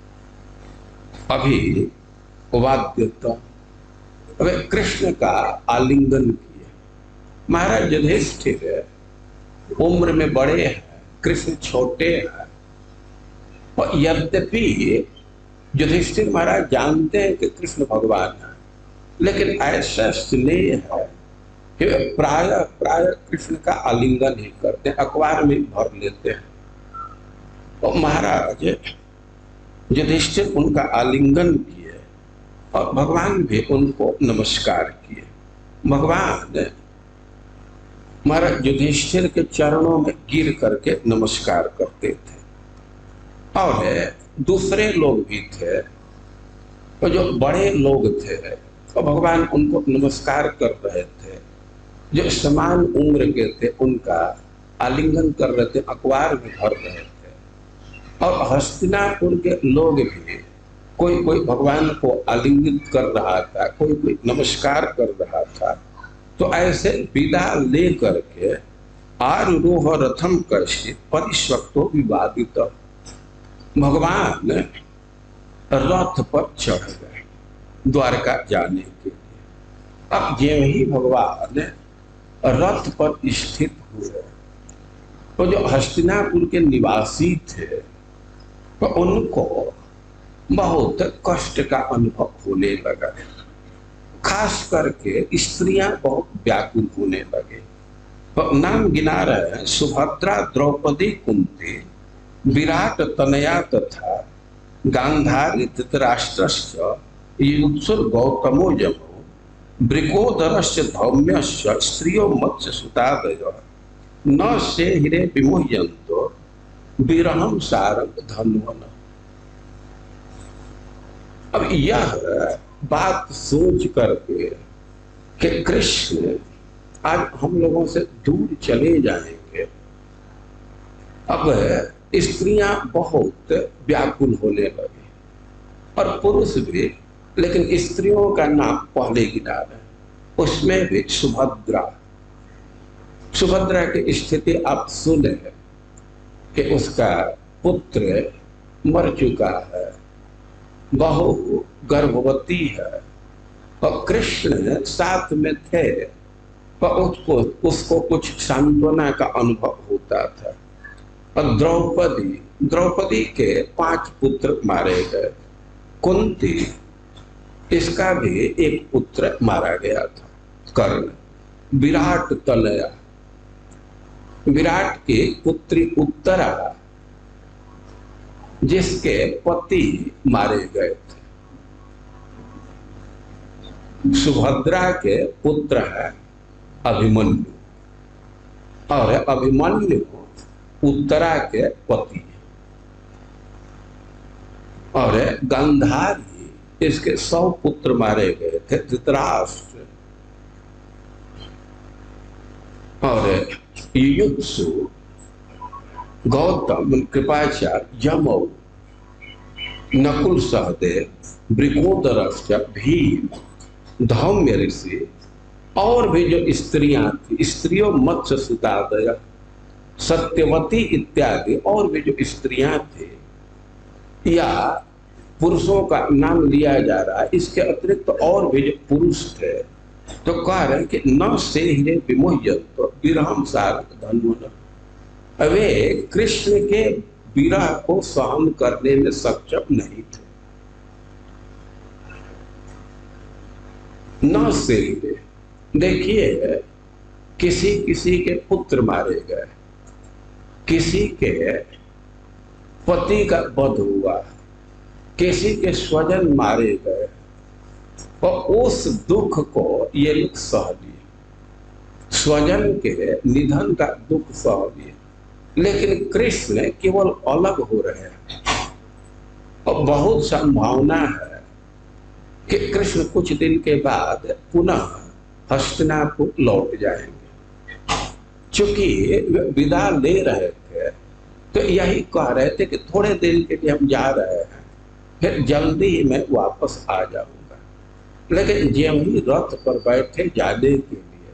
अभी वाद्यता, वे कृष्ण का आलिंगन किए। महाराज युधिष्ठिर उम्र में बड़े हैं, कृष्ण छोटे हैं, और यद्यपि युधिष्ठिर महाराज जानते हैं कि कृष्ण भगवान है, लेकिन ऐसा स्नेह है कि प्राय कृष्ण का आलिंगन ही करते हैं, अखबार में भर लेते हैं। और महाराज युधिष्ठिर उनका आलिंगन किए और भगवान भी उनको नमस्कार किए। भगवान महाराज युधिष्ठिर के चरणों में गिर करके नमस्कार करते थे। और दूसरे लोग भी थे, तो जो बड़े लोग थे तो भगवान उनको नमस्कार कर रहे थे। जो समान उम्र के थे उनका आलिंगन कर रहे थे, अखबार में भर रहे थे। और हस्तिनापुर के लोग भी कोई कोई भगवान को आलिंगित कर रहा था, कोई कोई नमस्कार कर रहा था। तो ऐसे विदा ले करके आरूढ़ रथम कश्चित् परिष्वक्तो विवादित, भगवान रथ पर चढ़ गए द्वारका जाने के लिए। अब ज्यों ही भगवान रथ पर स्थित हुए तो जो हस्तिनापुर के निवासी थे तो उनको बहुत कष्ट का अनुभव होने लगा। खास करके स्त्रियां बहुत व्याकुल होने लगे। तो नाम गिना रहे हैं, सुभद्रा, द्रौपदी, कुंती, विराट तनया तथा गांधारी, धृतराष्ट्रस्य, युयुत्सुर, गौतमो यमो, वृकोदरस्य, धौम्यस्य, स्त्रियो मत्स्य सुतादयः न सेहिरे विमुह्यन्तो विरहं सारं धन्वन्। अब यह बात सोच करके कि कृष्ण आज हम लोगों से दूर चले जाएंगे, अब स्त्रियां बहुत व्याकुल होने लगी और पुरुष भी, लेकिन स्त्रियों का नाम पहले गिना है, उसमें भी सुभद्रा। सुभद्रा की स्थिति आप सुने कि उसका पुत्र मर चुका है, बहू गर्भवती है और कृष्ण साथ में थे तो उसको कुछ सांत्वना का अनुभव होता था। और द्रौपदी के 5 पुत्र मारे गए। कुंती, इसका भी एक पुत्र मारा गया था, कर्ण। विराट तनया, विराट की पुत्री उत्तरा, जिसके पति मारे गए थे। सुभद्रा के पुत्र है अभिमन्यु, और अभिमन्यु उत्तरा के पति, और गांधारी, इसके 100 पुत्र मारे गए थे। धृतराष्ट्र और युयुत्सु, गौतम, कृपाचार्य, यमौ, नकुल सहदेव, वृकोदरस्य, भीम, धौम्य ऋषि, और भी जो स्त्रियां थी, स्त्रियों मत्स्य सुतादय, सत्यवती इत्यादि, और भी जो स्त्रियां थी या पुरुषों का नाम लिया जा रहा है। इसके अतिरिक्त तो और भी जो पुरुष थे तो कह रहे कि न सेहिरे विमुह्यन्तो विरहं सारं धन्वन्, वे कृष्ण के विरह को सहन करने में सक्षम नहीं थे। न सेहिरे, देखिए किसी किसी के पुत्र मारे गए, किसी के पति का वध हुआ, किसी के स्वजन मारे गए, और उस दुख को ये लोग सह लिए, स्वजन के निधन का दुख सह लिए। लेकिन कृष्ण केवल अलग हो रहे हैं और बहुत संभावना है कि कृष्ण कुछ दिन के बाद पुनः हस्तिनापुर लौट जाएंगे। चूंकि विदा ले रहे थे तो यही कह रहे थे कि थोड़े दिन के लिए हम जा रहे हैं, फिर जल्दी ही मैं वापस आ जाऊंगा। लेकिन ज्यों ही रथ पर बैठे जाने के लिए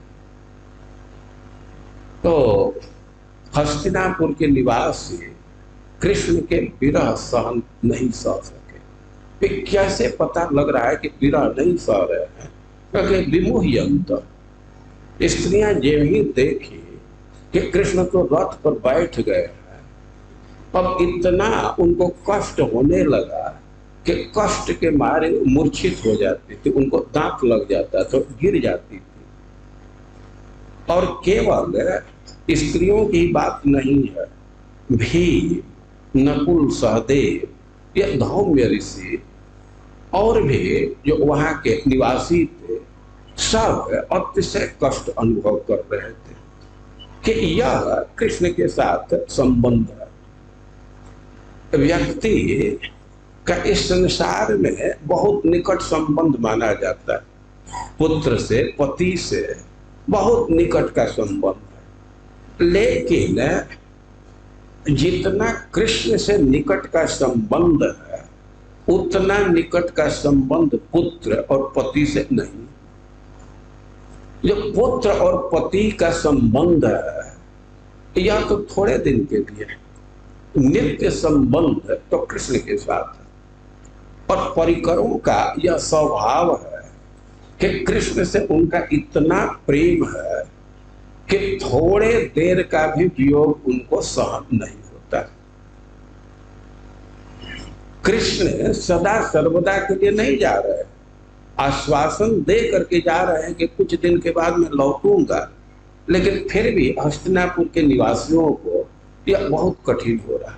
तो हस्तिनापुर के निवासी कृष्ण के विरह सहन नहीं सह सके। फिर कैसे पता लग रहा है कि विरह नहीं सह रहे हैं? क्योंकि विमुह्यन्त, स्त्रियां ज्यों ही देखी कि कृष्ण तो रथ पर बैठ गए हैं, अब इतना उनको कष्ट होने लगा कि कष्ट के मारे मूर्छित हो जाती थी, उनको दांत लग जाता था, गिर जाती थी। और केवल स्त्रियों की बात नहीं है, भीम, नकुल, सहदेव, ये धौम्य ऋषि और भी जो वहां के निवासी थे, सब अतिशय कष्ट अनुभव कर रहे थे कि यह कृष्ण के साथ संबंध है। व्यक्ति का इस संसार में बहुत निकट संबंध माना जाता है। पुत्र से, पति से बहुत निकट का संबंध है। लेकिन जितना कृष्ण से निकट का संबंध है, उतना निकट का संबंध पुत्र और पति से नहीं। जो पुत्र और पति का संबंध है, यह तो थोड़े दिन के लिए, नित्य संबंध तो कृष्ण के साथ है। और परिकरों का यह स्वभाव है कि कृष्ण से उनका इतना प्रेम है कि थोड़े देर का भी वियोग उनको सहन नहीं होता। कृष्ण सदा सर्वदा के लिए नहीं जा रहे, आश्वासन दे करके जा रहे हैं कि कुछ दिन के बाद मैं लौटूंगा, लेकिन फिर भी हस्तिनापुर के निवासियों को यह बहुत कठिन हो रहा है।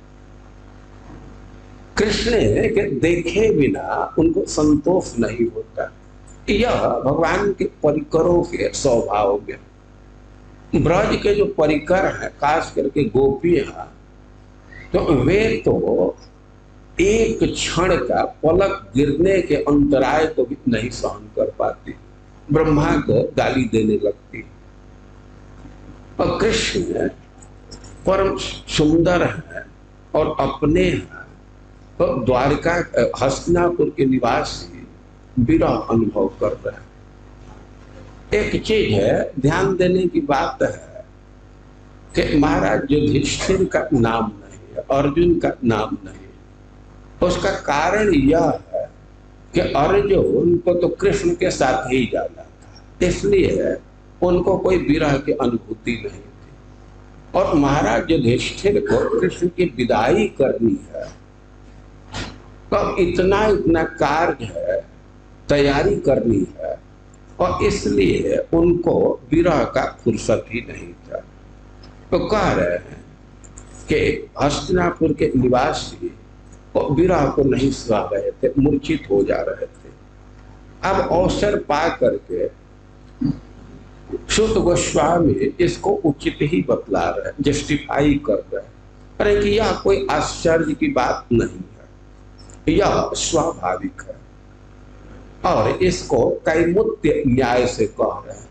कृष्ण के देखे बिना उनको संतोष नहीं होता। यह भगवान के परिकरों के स्वभाव में। ब्रज के जो परिकर हैं, खास करके गोपियां, तो वे तो एक क्षण का पलक गिरने के अंतराय को भी नहीं सहन कर पाती, ब्रह्मा को गाली देने लगती। और कृष्ण परम सुंदर है और अपने हैं, तो द्वारका हस्तिनापुर के निवासी विरह अनुभव कर रहे हैं। एक चीज है ध्यान देने की बात है कि महाराज युधिष्ठिर का नाम नहीं है, अर्जुन का नाम नहीं है। उसका कारण यह है कि अर्जुन को तो कृष्ण के साथ ही जाना था, इसलिए उनको कोई विरह की अनुभूति नहीं थी। और महाराज युधिष्ठिर को कृष्ण की विदाई करनी है, तो इतना कार्य है, तैयारी करनी है, और इसलिए उनको विरह का फुर्सत ही नहीं था। तो कह रहे हैं कि हस्तिनापुर के निवासी विरह को नहीं सह रहे थे, मूर्छित हो जा रहे थे। अब अवसर पा करके शुद्ध गोस्वामी इसको उचित ही बतला रहे, जस्टिफाई कर रहे हैं। अरे कि यह कोई आश्चर्य की बात नहीं है, यह स्वाभाविक है। और इसको कैमुत्य न्याय से कह रहे हैं।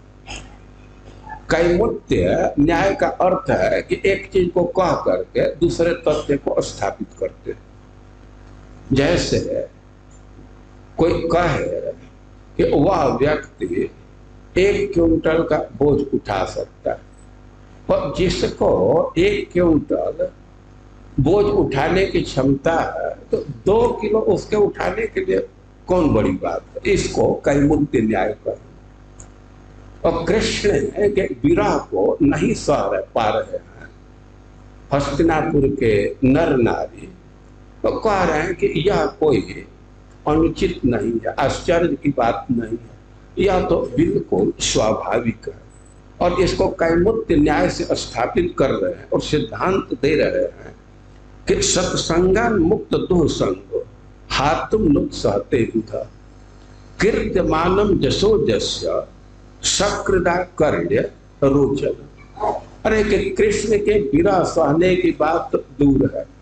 कैमुत्य न्याय का अर्थ है कि एक चीज को कह करके दूसरे तथ्य को स्थापित करते हैं। जैसे कोई कहे कि वह व्यक्ति 1 क्विंटल का बोझ उठा सकता है, और जिसको 1 क्विंटल बोझ उठाने की क्षमता है, तो 2 किलो उसके उठाने के लिए कौन बड़ी बात है। इसको कैमुत्य न्याय कहें। और कृष्ण के विरह को नहीं सह पा रहे हैं हस्तिनापुर के नर नारी, तो कह रहे हैं कि यह कोई अनुचित नहीं है, आश्चर्य की बात नहीं है, यह तो बिल्कुल स्वाभाविक है। और इसको कैमुत्य न्याय से स्थापित कर रहे हैं और सिद्धांत दे रहे हैं कि सत्संगान मुक्त दुःसंग हातुम नुत सहते बुधा कीर्त्यमानम जसो जस्य सकृदा कर्य रोचन। अरे कि कृष्ण के विरह सहने की बात दूर है।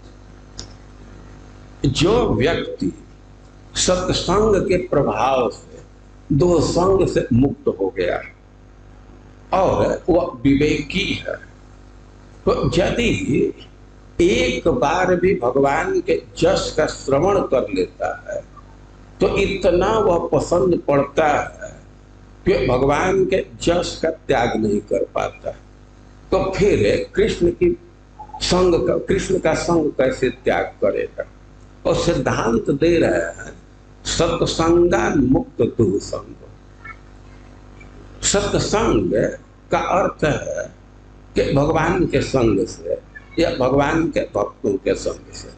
जो व्यक्ति सत्संग के प्रभाव से दुःसंग से मुक्त हो गया और वह विवेकी है, तो यदि एक बार भी भगवान के जस का श्रवण कर लेता है, तो इतना वह पसंद पड़ता है कि भगवान के जस का त्याग नहीं कर पाता। तो फिर कृष्ण का संग कैसे त्याग करेगा। और सिद्धांत दे रहे हैं सत्संगान मुक्त दुःसंग। सत्संग का अर्थ है कि भगवान के संग से या भगवान के भक्तों के संग से।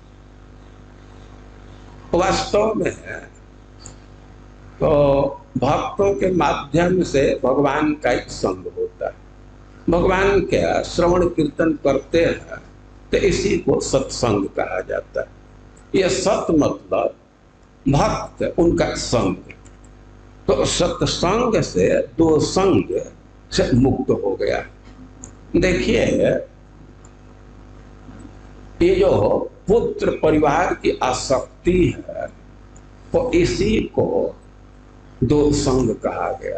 वास्तव में तो भक्तों के माध्यम से भगवान का एक संग होता है। भगवान का श्रवण कीर्तन करते हैं तो इसी को सत्संग कहा जाता है। यह सत मतलब भक्त, उनका संग। तो सत्संग से दुःसंग से मुक्त हो गया। देखिए ये जो पुत्र परिवार की आसक्ति है तो इसी को दो संग कहा गया।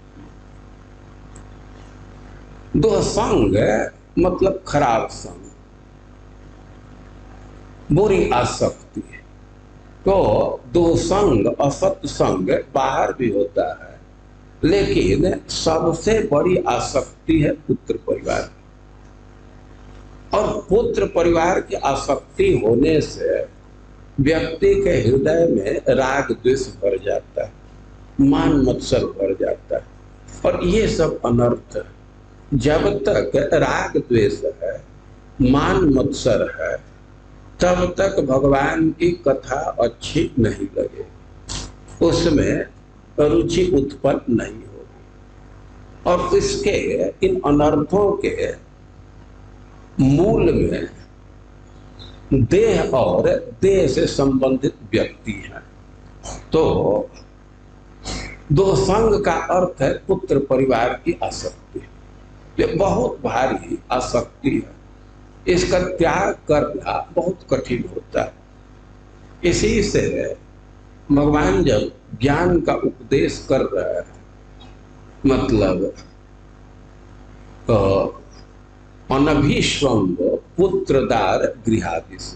दो संग मतलब खराब संग, बुरी आसक्ति। तो दो संग असत संग बाहर भी होता है, लेकिन सबसे बड़ी आसक्ति है पुत्र परिवार। और पुत्र परिवार की आसक्ति होने से व्यक्ति के हृदय में राग द्वेष भर जाता है, मान मत्सर भर जाता है, और ये सब अनर्थ है। जब तक राग द्वेष है, मान मत्सर है, तब तक भगवान की कथा अच्छी नहीं लगे, उसमें रुचि उत्पन्न नहीं होगी। और इसके इन अनर्थों के मूल में देह और देह से संबंधित व्यक्ति हैं। तो दो संग का अर्थ है पुत्र परिवार की आसक्ति। ये बहुत भारी आसक्ति है, इसका त्याग करना बहुत कठिन होता है। इसी से भगवान जब ज्ञान का उपदेश कर रहे हैं, मतलब अनभिष्वंग पुत्रदार गृहादिश,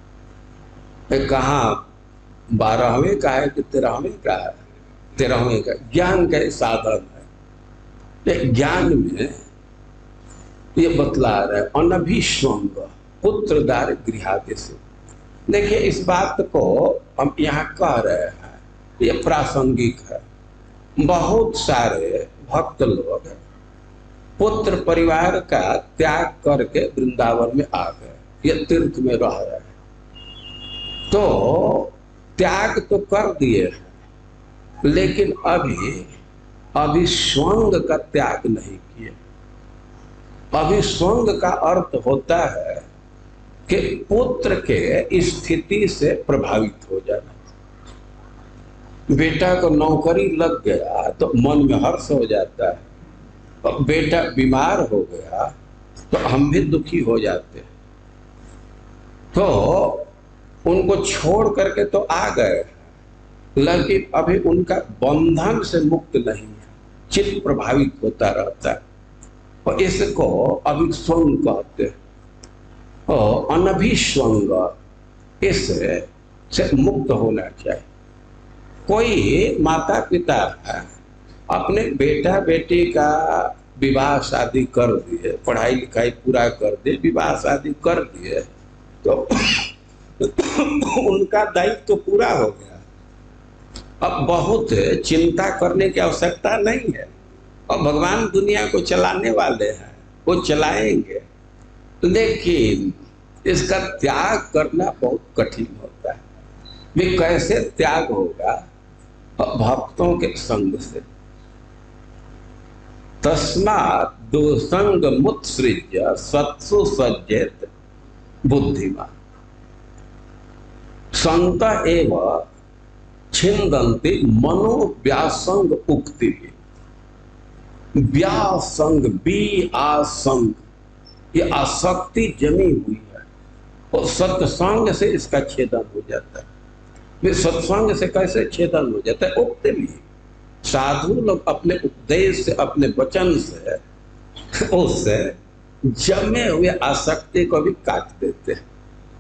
कहा 12वें का है कि 13वें का है, 13वें का ज्ञान का साधन है। ज्ञान में ये बतला रहे अनभिष्वंग पुत्रदार गृहादिश। देखिए इस बात को हम यहाँ कह रहे हैं, ये प्रासंगिक है। बहुत सारे भक्त लोग पुत्र परिवार का त्याग करके वृंदावन में आ गए, ये तीर्थ में रह रहे हैं। तो त्याग तो कर दिए हैं, लेकिन अभी स्वंग का त्याग नहीं किए। अभिस्वंग का अर्थ होता है कि पुत्र के स्थिति से प्रभावित हो जाना। बेटा को नौकरी लग गया तो मन में हर्ष हो जाता है, और बेटा बीमार हो गया तो हम भी दुखी हो जाते हैं। तो उनको छोड़ करके तो आ गए, लेकिन अभी उनका बंधन से मुक्त नहीं है, चित्त प्रभावित होता रहता है, और इसको अभिस्वंग कहते हैं। और अनभिस्वंग इससे मुक्त होना चाहिए। कोई माता पिता है, अपने बेटा बेटी का विवाह शादी कर दिए, पढ़ाई लिखाई पूरा कर दिए, विवाह शादी कर दिए, तो उनका दायित्व तो पूरा हो गया। अब बहुत चिंता करने की आवश्यकता नहीं है, और भगवान दुनिया को चलाने वाले हैं, वो चलाएंगे। लेकिन इसका त्याग करना बहुत कठिन होता है। वे कैसे त्याग होगा? भक्तों के संग से। तस्मात् दुसंग मुत्सृज्य सत्सु सज्जेत बुद्धिमान संत एव छिन्दन्ति मनोव्यासंग उक्ति। व्यासंग बी आसंग, ये आसक्ति जमी हुई है, और सत्संग से इसका छेदन हो जाता है। सत्संग से कैसे छेदन हो जाता है? उक्ति में साधु लोग अपने उपदेश से, अपने वचन से उससे जमे हुए आसक्ति को भी काट देते हैं।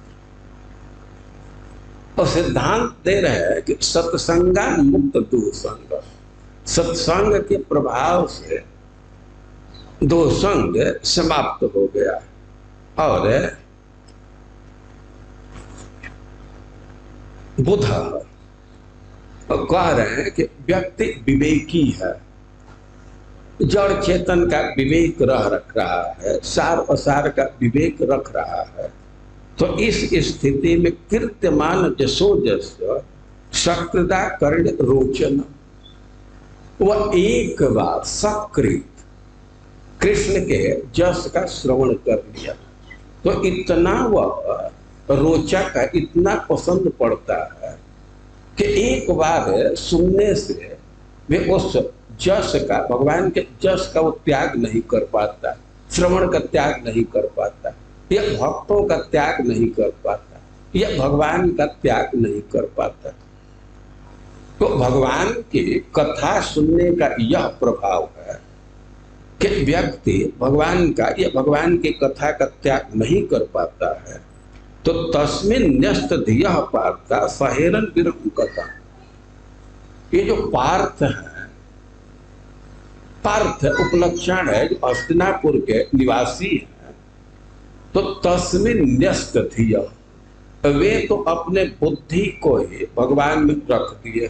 और सिद्धांत दे रहे हैं कि सत्संगा मुक्त दुसंग, सत्संग के प्रभाव से दो संग समाप्त हो गया। और बुध कह रहे हैं कि व्यक्ति विवेकी है, जड़ चेतन का विवेक रख रहा है, सार असार का विवेक रख रहा है। तो इस स्थिति में कीर्त्यमान जसोजस शक्रदा कर्ण रोचन, वह एक बार सकृत कृष्ण के जस का श्रवण कर लिया तो इतना वह रोचक है, इतना पसंद पड़ता है कि एक बार सुनने से वे उस जस का, भगवान के जस का वो त्याग नहीं कर पाता, श्रवण का त्याग नहीं कर पाता। यह भक्तों का त्याग नहीं कर पाता, यह भगवान का त्याग नहीं कर पाता। तो भगवान की कथा सुनने का यह प्रभाव है कि व्यक्ति भगवान का या भगवान की कथा का त्याग नहीं कर पाता है, तो तस्मिन् न्यस्त धियः पार्थ सहेरन विरहं कथा। ये जो पार्थ है, पार्थ उपलक्षण है जो हस्तिनापुर के निवासी हैं, तो तस्मिन् न्यस्त धियः, वे तो अपने बुद्धि को ही भगवान में रख दिए,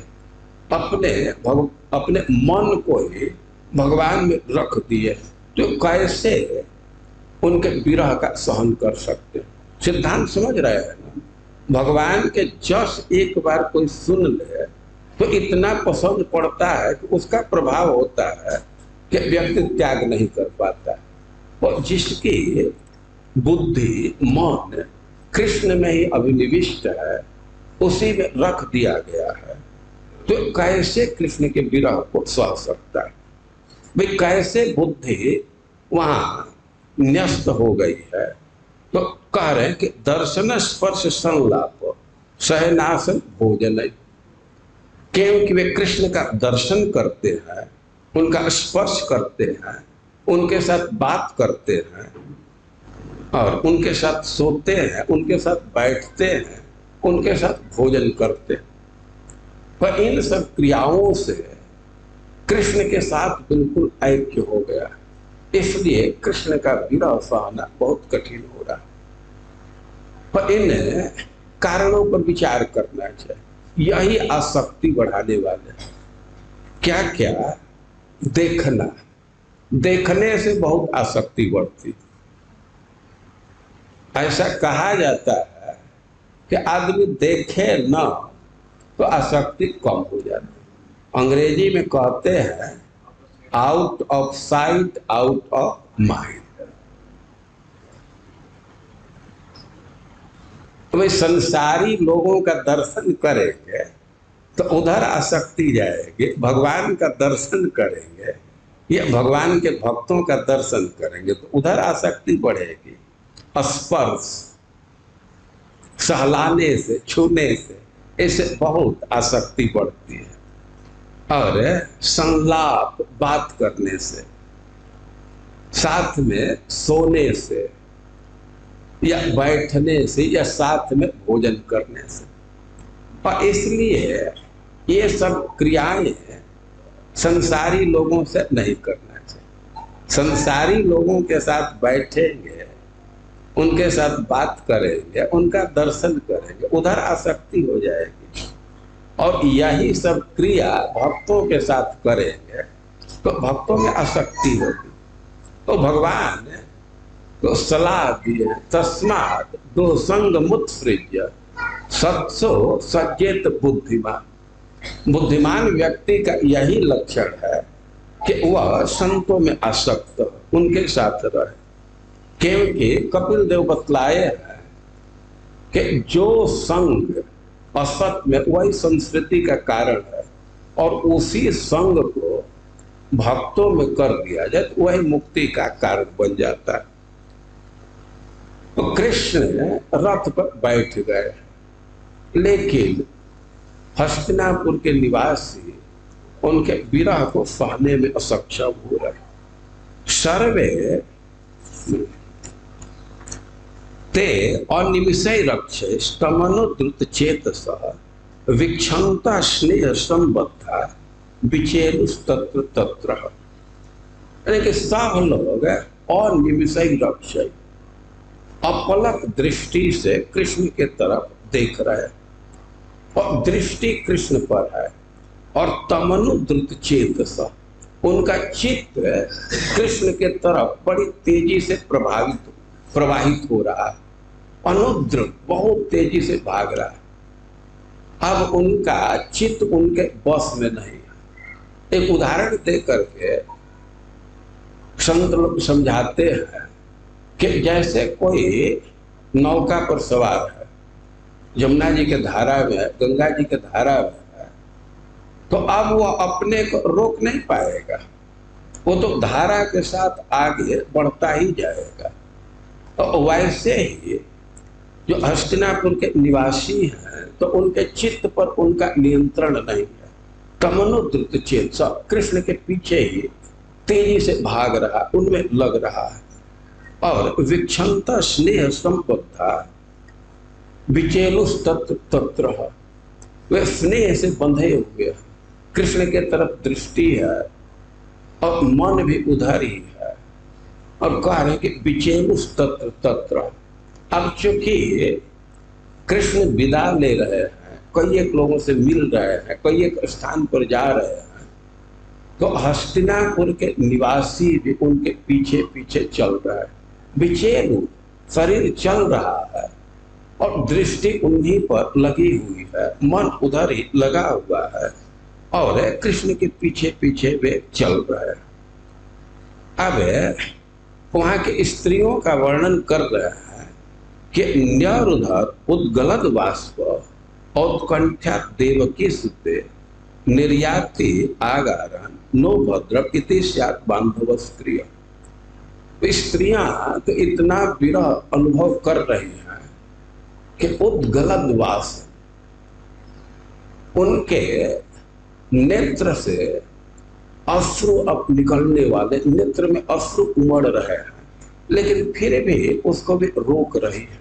अपने मन को ही भगवान में रख दिए, तो कैसे उनके विरह का सहन कर सकते? सिद्धांत समझ रहे हैं ना? भगवान के जस एक बार कोई सुन ले तो इतना पसंद पड़ता है कि उसका प्रभाव होता है कि व्यक्ति त्याग नहीं कर पाता। और जिसकी बुद्धि मन कृष्ण में ही अभिनिविष्ट है, उसी में रख दिया गया है, तो कैसे कृष्ण के विरह को सह सकता है? भाई कैसे बुद्धि वहां न्यस्त हो गई है? तो कह रहे हैं कि दर्शन स्पर्श संलाप सहनासन भोजन, क्योंकि वे कृष्ण का दर्शन करते हैं, उनका स्पर्श करते हैं, उनके साथ बात करते हैं और उनके साथ सोते हैं, उनके साथ बैठते हैं, उनके साथ भोजन करते हैं। पर इन सब क्रियाओं से कृष्ण के साथ बिल्कुल ऐक्य हो गया, इसलिए कृष्ण का विरह सहना बहुत कठिन हो रहा है। पर इन कारणों पर विचार करना चाहिए, यही आसक्ति बढ़ाने वाले हैं। क्या क्या? देखना, देखने से बहुत आसक्ति बढ़ती। ऐसा कहा जाता है कि आदमी देखे ना तो आसक्ति कम हो जाती। अंग्रेजी में कहते हैं out of sight out of mind. तो भाई संसारी लोगों का दर्शन करेंगे तो उधर आसक्ति जाएगी, भगवान का दर्शन करेंगे या भगवान के भक्तों का दर्शन करेंगे तो उधर आसक्ति बढ़ेगी। स्पर्श, सहलाने से, छूने से, इससे बहुत आसक्ति बढ़ती है। और संलाप, बात करने से, साथ में सोने से या बैठने से या साथ में भोजन करने से। और इसलिए ये सब क्रियाएं संसारी लोगों से नहीं करना चाहिए। संसारी लोगों के साथ बैठेंगे, उनके साथ बात करेंगे, उनका दर्शन करेंगे, उधर आसक्ति हो जाएगी। और यही सब क्रिया भक्तों के साथ करेंगे तो भक्तों में आसक्ति होगी। तो भगवान तो सलाह दिए, तस्मात् दो संग मुत्सृज्य सत्सो सज्जेत बुद्धिमान। बुद्धिमान व्यक्ति का यही लक्षण है कि वह संतों में आसक्त, उनके साथ रहे। क्योंकि कपिल देव बतलाए हैं कि जो संग असत में वही संस्कृति का कारण है, और उसी संग को भक्तों में कर दिया जाए तो वही मुक्ति का कारण बन जाता है। तो कृष्ण रथ पर बैठ गए, लेकिन हस्तिनापुर के निवासी उनके विरह को सहने में असक्षम हो रहे। सर्वे ते अनिमिषै रक्षे स्तमनुद्रुत चेतसः विक्षंता स्नेह संबद्धा विचेरुस्तत्र तत्र। यानी कि सब लोग अनिमिषै रक्षे, अपलक दृष्टि से कृष्ण के तरफ देख रहे हैं, और दृष्टि कृष्ण पर है। और तमनुद्रुत चेतसः, उनका चित्त कृष्ण के तरफ बड़ी तेजी से प्रवाहित हो रहा है। अनुद्रुत, बहुत तेजी से भाग रहा है। अब उनका चित्त उनके बस में नहीं है। एक उदाहरण दे करके संत लोग समझाते हैं कि जैसे कोई नौका पर सवार है, यमुना जी के धारा में, गंगा जी के धारा में है, तो अब वो अपने को रोक नहीं पाएगा, वो तो धारा के साथ आगे बढ़ता ही जाएगा। और वैसे ही जो हस्तिनापुर के निवासी हैं तो उनके चित्त पर उनका नियंत्रण नहीं है। तमनोद्रुत चेत सब कृष्ण के पीछे ही तेजी से भाग रहा, उनमें लग रहा है। और विक्षंता स्नेह संपत्ता विचेलुस तत्र तत्र, वे स्नेह से बंधे हुए हैं, कृष्ण के तरफ दृष्टि है और मन भी उधर ही है। और कह रहे कि विचेलुस तत्र तत्र। अब चूंकि कृष्ण विदा ले रहे हैं, कई एक लोगों से मिल रहे हैं, कई एक स्थान पर जा रहे हैं, तो हस्तिनापुर के निवासी भी उनके पीछे पीछे चल रहे हैं। विचेलु शरीर चल रहा है और दृष्टि उन्हीं पर लगी हुई है, मन उधर ही लगा हुआ है और कृष्ण के पीछे पीछे वे चल रहे हैं। अब वहां के स्त्रियों का वर्णन कर रहे हैं कि न्यारुधर उद्गलद वाष्प औत्कंठ्या देवकी सुते निर्याति आगारन नो भद्र इति स्यात् बांधव स्त्रिय। स्त्रियां तो इतना विरह अनुभव कर रही हैं कि उद्गलद वाष्प, उनके नेत्र से अश्रु अब निकलने वाले, नेत्र में अश्रु उमड़ रहे हैं, लेकिन फिर भी उसको भी रोक रही है।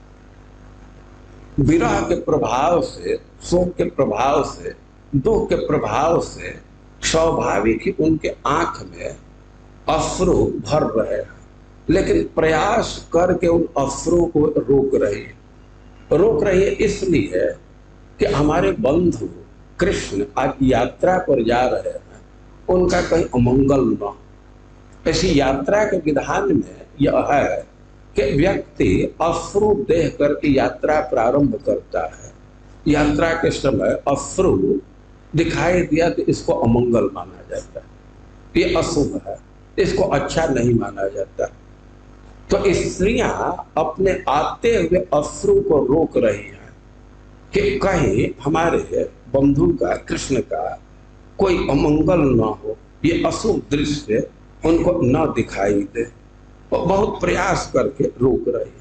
विरह के प्रभाव से, शोक के प्रभाव से, दुख के प्रभाव से स्वाभाविक ही उनके आंख में अश्रु भर रहे हैं, लेकिन प्रयास करके उन अश्रु को रोक रही है। रोक रही है इसलिए कि हमारे बंधु कृष्ण आज यात्रा पर जा रहे हैं, उनका कहीं अमंगल न हो। ऐसी यात्रा के विधान में यह है कि व्यक्ति अश्रु देख करके यात्रा प्रारंभ करता है। यात्रा के समय अश्रु दिखाई दिया तो इसको अमंगल माना जाता है, ये अशुभ है, इसको अच्छा नहीं माना जाता। तो स्त्रियां अपने आते हुए अश्रु को रोक रही हैं कि कहीं हमारे बंधु का, कृष्ण का कोई अमंगल न हो, ये अशुभ दृश्य उनको न दिखाई दे, और बहुत प्रयास करके रोक रहे हैं।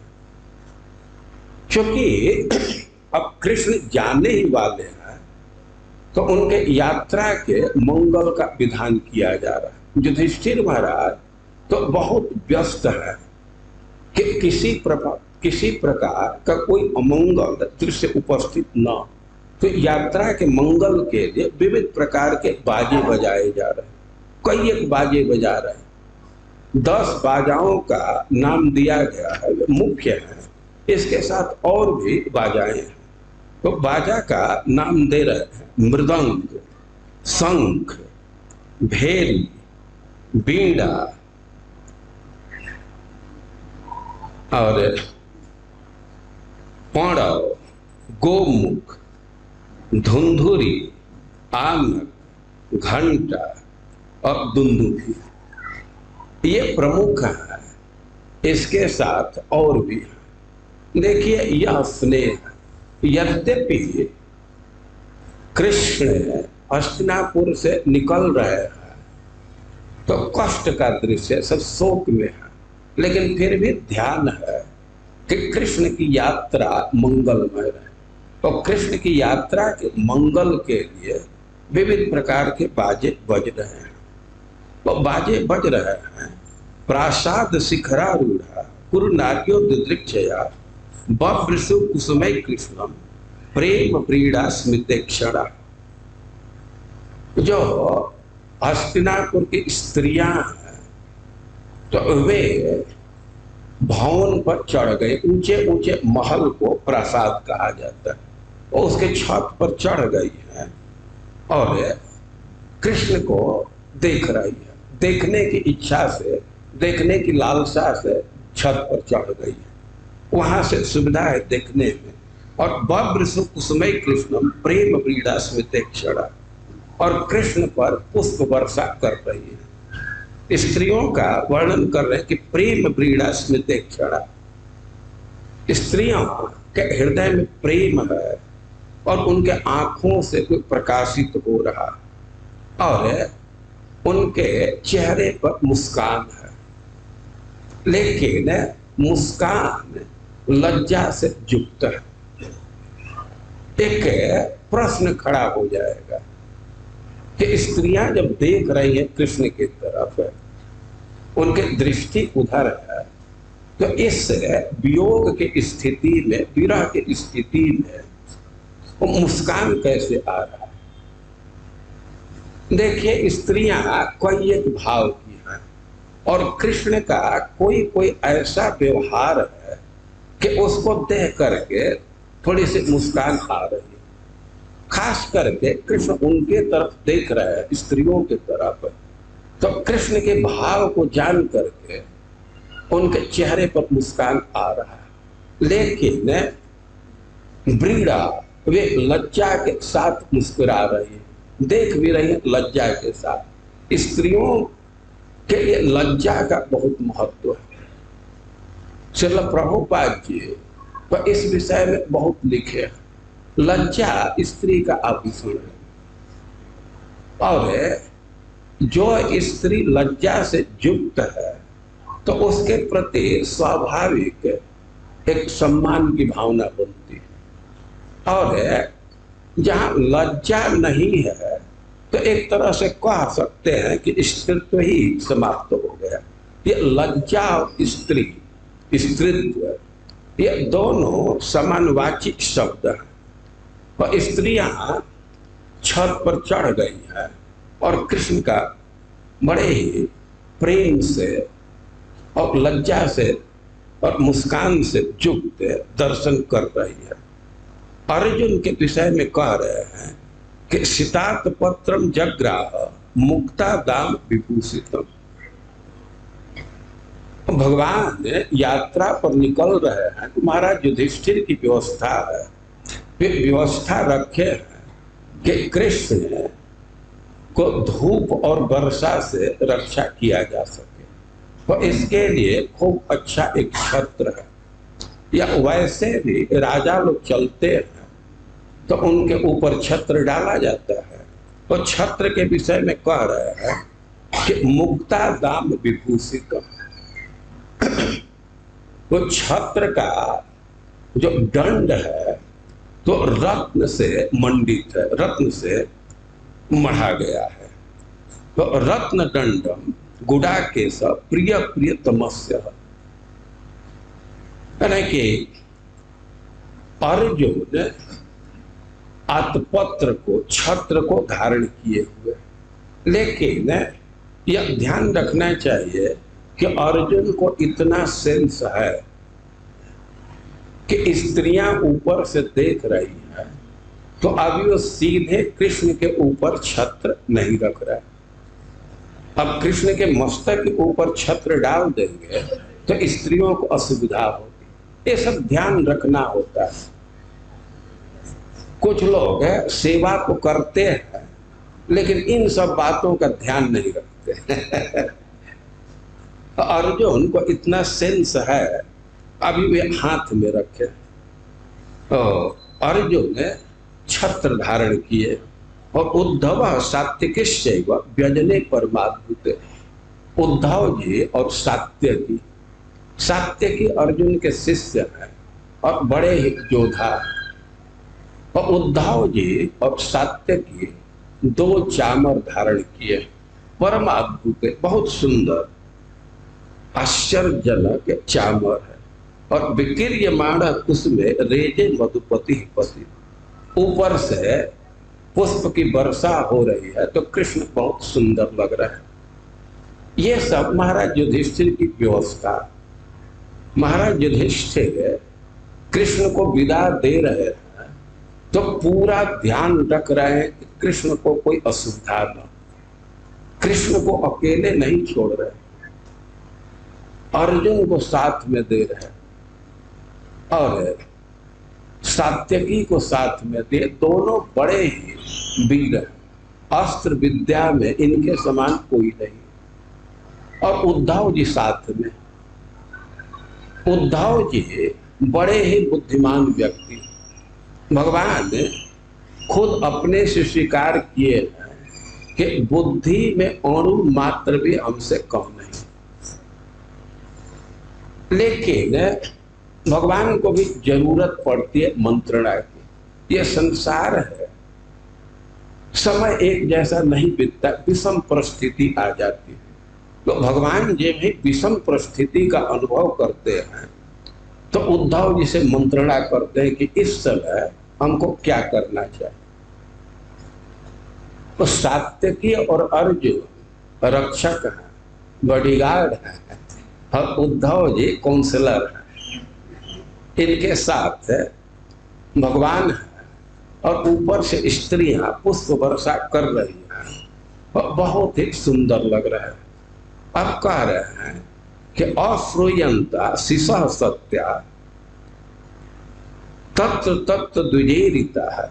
क्योंकि अब कृष्ण जाने ही वाले हैं तो उनके यात्रा के मंगल का विधान किया जा रहा है। युधिष्ठिर महाराज तो बहुत व्यस्त है कि किसी प्रकार का कोई अमंगल दृश्य उपस्थित न हो। तो यात्रा के मंगल के लिए विविध प्रकार के बाजे बजाए जा रहे हैं, कई एक बाजे बजा रहे हैं। 10 बाजाओं का नाम दिया गया है, वे मुख्य हैं, इसके साथ और भी बाजाएं हैं। तो बाजा का नाम दे रहे हैं मृदंग, शंख, भेरी, बीड़ा और पौड़व, गोमुख, धुंधुरी, आंगन, घंटा और दुंदुभी, ये प्रमुख है। इसके साथ और भी है। देखिए यह स्नेह है। यद्यपि कृष्ण हस्तिनापुर से निकल रहे हैं तो कष्ट का दृश्य, सब शोक में है, लेकिन फिर भी ध्यान है कि कृष्ण की यात्रा मंगलमय रहे। तो कृष्ण की यात्रा के मंगल के लिए विविध प्रकार के बाजे बज रहे हैं। तो बाजे बज रहे हैं। प्रासाद शिखरारूढ़ा कुरु नार्यो दिदृक्षया बभ्रसु कुसुमय कृष्णम प्रेम प्रीड़ा स्मृति क्षणा। जो हस्तिनापुर की स्त्रियां हैं तो वे भवन पर चढ़ गए। ऊंचे ऊंचे महल को प्रासाद कहा जाता है, और उसके छत पर चढ़ गई है और कृष्ण को देख रही है। देखने की इच्छा से, देखने की लालसा से छत पर चढ़ गई है। वहां से सुविधा है देखने में। और बभ्रसु कुसुमय कृष्णम प्रेम प्रीड़ा स्मृति क्षणा, और कृष्ण पर पुष्प वर्षा कर रही है। स्त्रियों का वर्णन कर रहे हैं कि प्रेम प्रीड़ा स्मृति क्षणा। स्त्रियों के हृदय में प्रेम है और उनके आंखों से कोई प्रकाशित हो रहा, और उनके चेहरे पर मुस्कान है। लेकिन मुस्कान लज्जा से युक्त है। एक प्रश्न खड़ा हो जाएगा कि स्त्रियां जब देख रही हैं कृष्ण की तरफ, उनकी दृष्टि उधर है, तो इस वियोग की स्थिति में, विरह की स्थिति में वो मुस्कान कैसे आ रहा है? देखिए, स्त्रियां कोई एक भाव की हैं और कृष्ण का कोई कोई ऐसा व्यवहार है कि उसको देख करके थोड़ी सी मुस्कान आ रही है। खास करके कृष्ण उनके तरफ देख रहे हैं, स्त्रियों की तरफ, तो कृष्ण के भाव को जान करके उनके चेहरे पर मुस्कान आ रहा है। लेकिन व्रीड़ा वे लज्जा के साथ मुस्कुरा रही है, देख भी रही है लज्जा के साथ। स्त्रियों के लिए लज्जा का बहुत महत्व है। श्रील प्रभुपाद जी तो इस विषय में बहुत लिखे हैं। लज्जा स्त्री का आभूषण है और जो स्त्री लज्जा से युक्त है तो उसके प्रति स्वाभाविक एक सम्मान की भावना बनती है। और जहाँ लज्जा नहीं है तो एक तरह से कह सकते हैं कि स्त्रीत्व ही समाप्त हो गया। ये लज्जा और स्त्रीत्व ये दोनों समानवाची शब्द हैं। और स्त्रियां छत पर चढ़ गई है और कृष्ण का बड़े ही प्रेम से और लज्जा से और मुस्कान से युक्त दर्शन कर रही है। अर्जुन के विषय में कह रहे हैं कि सितात पत्रम जग्राह मुक्ता दाम विभूषितम। भगवान यात्रा पर निकल रहे हैं, महाराज युधिष्ठिर की व्यवस्था है, वे व्यवस्था रखे हैं कि कृष्ण को धूप और वर्षा से रक्षा किया जा सके। तो इसके लिए खूब अच्छा एक छत्र है, या वैसे भी राजा लोग चलते हैं तो उनके ऊपर छत्र डाला जाता है। तो छत्र के विषय में कह रहे हैं कि मुक्ता दाम विभूषित। तो छत्र का जो दंड है तो रत्न से मंडित है, रत्न से मढ़ा गया है। तो रत्न दंडम गुडाकेश प्रिय प्रियतमस्य। यानी कि अर्जुन आत्मपत्र को, छत्र को धारण किए हुए, लेकिन यह ध्यान रखना चाहिए कि अर्जुन को इतना सेंस है कि स्त्रियां ऊपर से देख रही हैं तो अभी वो सीधे कृष्ण के ऊपर छत्र नहीं रख रहा है। अब कृष्ण के मस्तक के ऊपर छत्र डाल देंगे तो स्त्रियों को असुविधा होगी। ये सब ध्यान रखना होता है। कुछ लोग सेवा तो करते हैं लेकिन इन सब बातों का ध्यान नहीं रखते। अर्जुन को इतना सेंस है, अभी वे हाथ में रखे। तो अर्जुन ने छत्र धारण किए और उद्धव सात्विक व्यजने परमाद्भुत। उद्धव जी और सात्यकी अर्जुन के शिष्य हैं और बड़े ही योद्धा। और उद्धव जी और सात्यकी दो चामर धारण किए, परमाद्भुत, बहुत सुंदर आश्चर्यजनक चामर है। और विकीर्यमाण उसमें रेजे मधुपति पति, ऊपर से पुष्प की वर्षा हो रही है तो कृष्ण बहुत सुंदर लग रहा है। ये सब महाराज युधिष्ठिर की व्यवस्था। महाराज युधिष्ठिर कृष्ण को विदा दे रहे हैं तो पूरा ध्यान रख रहे हैं कि कृष्ण को कोई असुविधा न, कृष्ण को अकेले नहीं छोड़ रहे, अर्जुन को साथ में दे रहे और सात्यकी को साथ में दे। दोनों बड़े ही वीर हैं, अस्त्र विद्या में इनके समान कोई नहीं। और उद्धव जी साथ में, उद्धव जी बड़े ही बुद्धिमान व्यक्ति। भगवान ने खुद अपने से स्वीकार किए कि बुद्धि में अणु मात्र भी हमसे कम नहीं। लेकिन भगवान को भी जरूरत पड़ती है मंत्रणा की। ये संसार है, समय एक जैसा नहीं बीतता, विषम परिस्थिति आ जाती है। तो भगवान जी भी विषम परिस्थिति का अनुभव करते हैं, तो उद्धव जी से मंत्रणा करते हैं कि इस समय हमको क्या करना चाहिए। तो सात्यकी और अर्जुन रक्षक हैं, बॉडीगार्ड हैं, और उद्धव जी काउंसलर हैं। इनके साथ भगवान है और ऊपर से स्त्रियां पुष्प वर्षा कर रही हैं और बहुत ही सुंदर लग रहा है। अब कह रहे हैं कि अफ्रूयंता शिशः सत्या तत्र तत्र द्विजेरिता है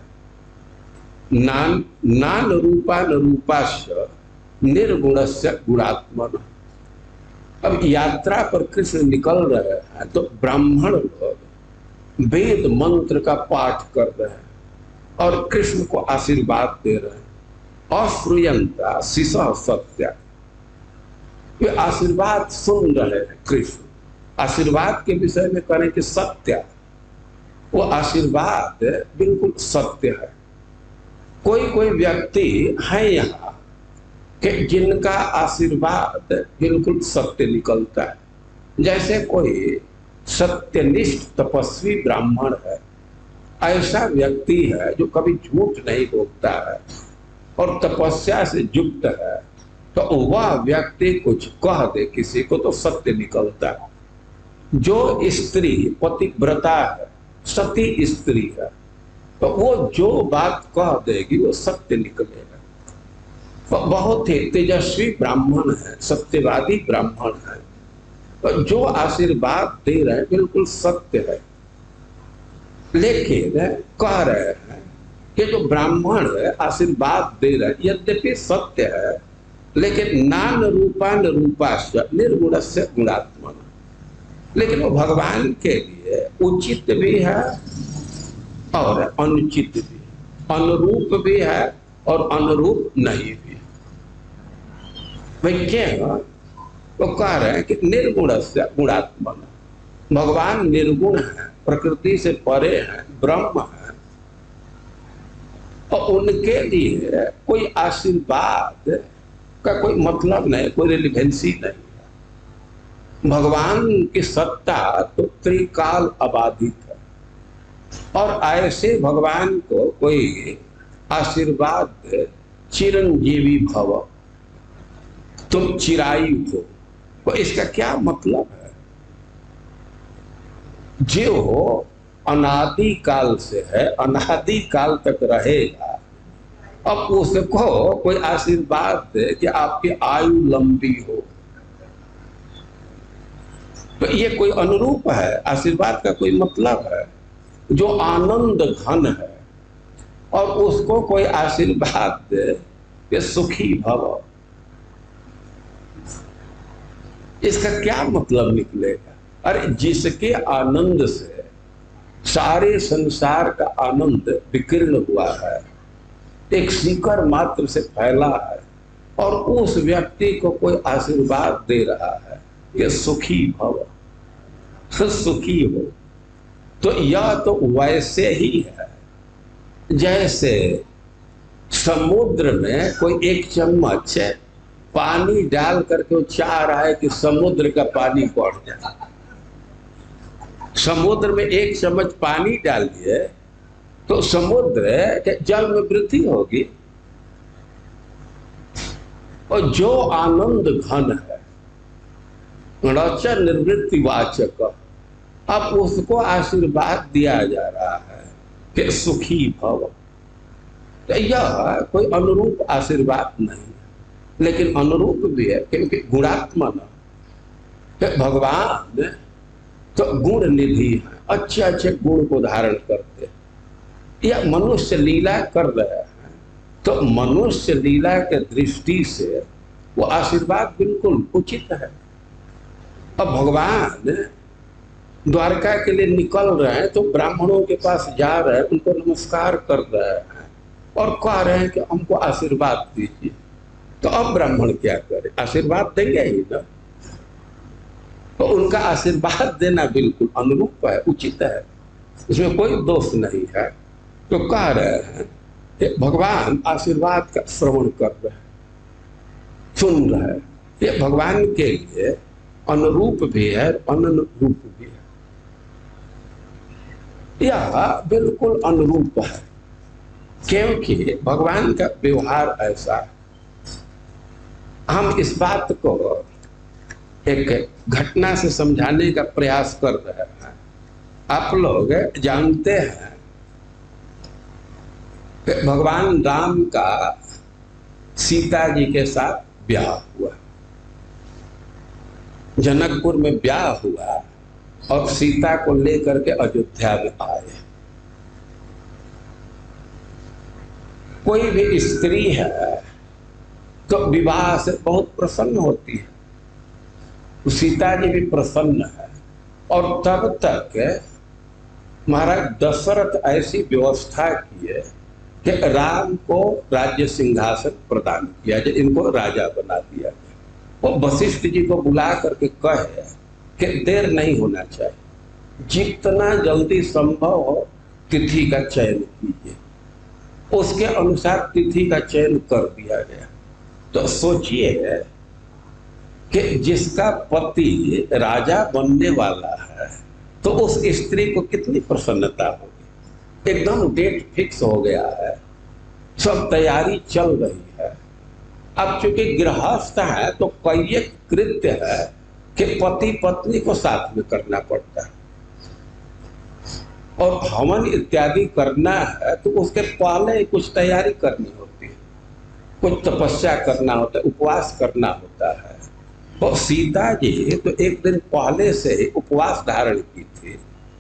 नान रूपान रूपास्य निर्गुणस्य गुणात्मन। अब यात्रा पर कृष्ण निकल रहे हैं तो ब्राह्मण लोग वेद मंत्र का पाठ कर रहे हैं और कृष्ण को आशीर्वाद दे रहे हैं। अफ्रूयंता शिशः सत्या, वे आशीर्वाद सुन रहे हैं। कृष्ण आशीर्वाद के विषय में करें कि सत्य, वो आशीर्वाद बिल्कुल सत्य है। कोई कोई व्यक्ति है यहाँ कि जिनका आशीर्वाद बिल्कुल सत्य निकलता है। जैसे कोई सत्यनिष्ठ तपस्वी ब्राह्मण है, ऐसा व्यक्ति है जो कभी झूठ नहीं बोलता है और तपस्या से युक्त है, तो वह व्यक्ति कुछ कह दे किसी को तो सत्य निकलता है। जो स्त्री पतिव्रता है, सती स्त्री है, तो वो जो बात कह देगी वो सत्य निकलेगा। तो बहुत ही तेजस्वी ब्राह्मण है, सत्यवादी ब्राह्मण है, तो जो आशीर्वाद दे रहे हैं बिल्कुल सत्य है। लेकिन कह रहे हैं कि जो ब्राह्मण है आशीर्वाद दे रहे हैं यद्यपि सत्य है, लेकिन नान रूपान रूपास्य निर्गुणस्य गुणात्मन, लेकिन वो भगवान के लिए उचित भी है और अनुचित भी, अनुरूप भी है और अनुरूप नहीं भी। भाई क्या वो कह रहे हैं कि निर्गुणस्य गुणात्मन, भगवान निर्गुण है, प्रकृति से परे है, ब्रह्म है, और उनके लिए कोई आशीर्वाद का कोई मतलब नहीं, कोई रिलेवेंसी नहीं है। भगवान की सत्ता तो त्रिकाल अबाधित है और ऐसे भगवान को कोई आशीर्वाद चिरंजीवी भव, तुम चिरायु हो, तो इसका क्या मतलब है? जो अनादि काल से है, अनादि काल तक रहेगा, अब उसको कोई आशीर्वाद दे कि आपकी आयु लंबी हो, तो ये कोई अनुरूप है? आशीर्वाद का कोई मतलब है? जो आनंद घन है और उसको कोई आशीर्वाद दे कि सुखी भव, इसका क्या मतलब निकलेगा? अरे जिसके आनंद से सारे संसार का आनंद विकीर्ण हुआ है, एक शिखर मात्र से फैला है, और उस व्यक्ति को कोई आशीर्वाद दे रहा है कि सुखी भव, सुखी हो, तो यह तो वैसे ही है जैसे समुद्र में कोई एक चम्मच पानी डाल करके वो चाह रहा है कि समुद्र का पानी बढ़ जाए। समुद्र में एक चम्मच पानी डाल दिए तो समुद्र के जल में वृद्धि होगी, और जो आनंद घन है रच निवृत्ति वाचक, अब उसको आशीर्वाद दिया जा रहा है कि सुखी भव। तो यह कोई अनुरूप आशीर्वाद नहीं है, लेकिन अनुरूप भी है क्योंकि गुणात्मन भगवान तो गुण निधि है, अच्छे अच्छे गुण को धारण करते हैं। यह मनुष्य लीला कर रहे हैं, तो मनुष्य लीला के दृष्टि से वो आशीर्वाद बिल्कुल उचित है। अब भगवान द्वारका के लिए निकल रहे हैं तो ब्राह्मणों के पास जा रहे हैं, उनको नमस्कार कर रहे हैं और कह रहे हैं कि हमको आशीर्वाद दीजिए। तो अब ब्राह्मण क्या करे? आशीर्वाद देंगे ही ना। तो उनका आशीर्वाद देना बिल्कुल अनुरूप है, उचित है, इसमें कोई दोष नहीं है। तो कह रहे हैं कि भगवान आशीर्वाद का श्रवण कर रहे हैं, सुन रहे हैं। ये भगवान के लिए अनुरूप भी है, अनुरूप भी है। यह बिल्कुल अनुरूप है, क्योंकि भगवान का व्यवहार ऐसा है। हम इस बात को एक घटना से समझाने का प्रयास कर रहे हैं। आप लोग जानते हैं कि भगवान राम का सीता जी के साथ ब्याह हुआ, जनकपुर में ब्याह हुआ और सीता को लेकर के अयोध्या में आए। कोई भी स्त्री है तो विवाह से बहुत प्रसन्न होती है, सीता जी भी प्रसन्न है। और तब तक महाराज दशरथ ऐसी व्यवस्था की है कि राम को राज्य सिंहासन प्रदान किया जाए, इनको राजा बना दिया गया। वो वशिष्ठ जी को बुला करके कहे कि देर नहीं होना चाहिए, जितना जल्दी संभव हो तिथि का चयन कीजिए। उसके अनुसार तिथि का चयन कर दिया गया। तो सोचिए कि जिसका पति राजा बनने वाला है तो उस स्त्री को कितनी प्रसन्नता होगी। एकदम डेट फिक्स हो गया है, सब तैयारी चल रही है। अब चूंकि गृहस्थ है तो कई कृत्य है कि पति पत्नी को साथ में करना पड़ता है, और हवन इत्यादि करना है तो उसके पहले कुछ तैयारी करनी होती है, कुछ तपस्या करना होता है, उपवास करना होता है। और सीता जी तो एक दिन पहले से ही उपवास धारण की थी,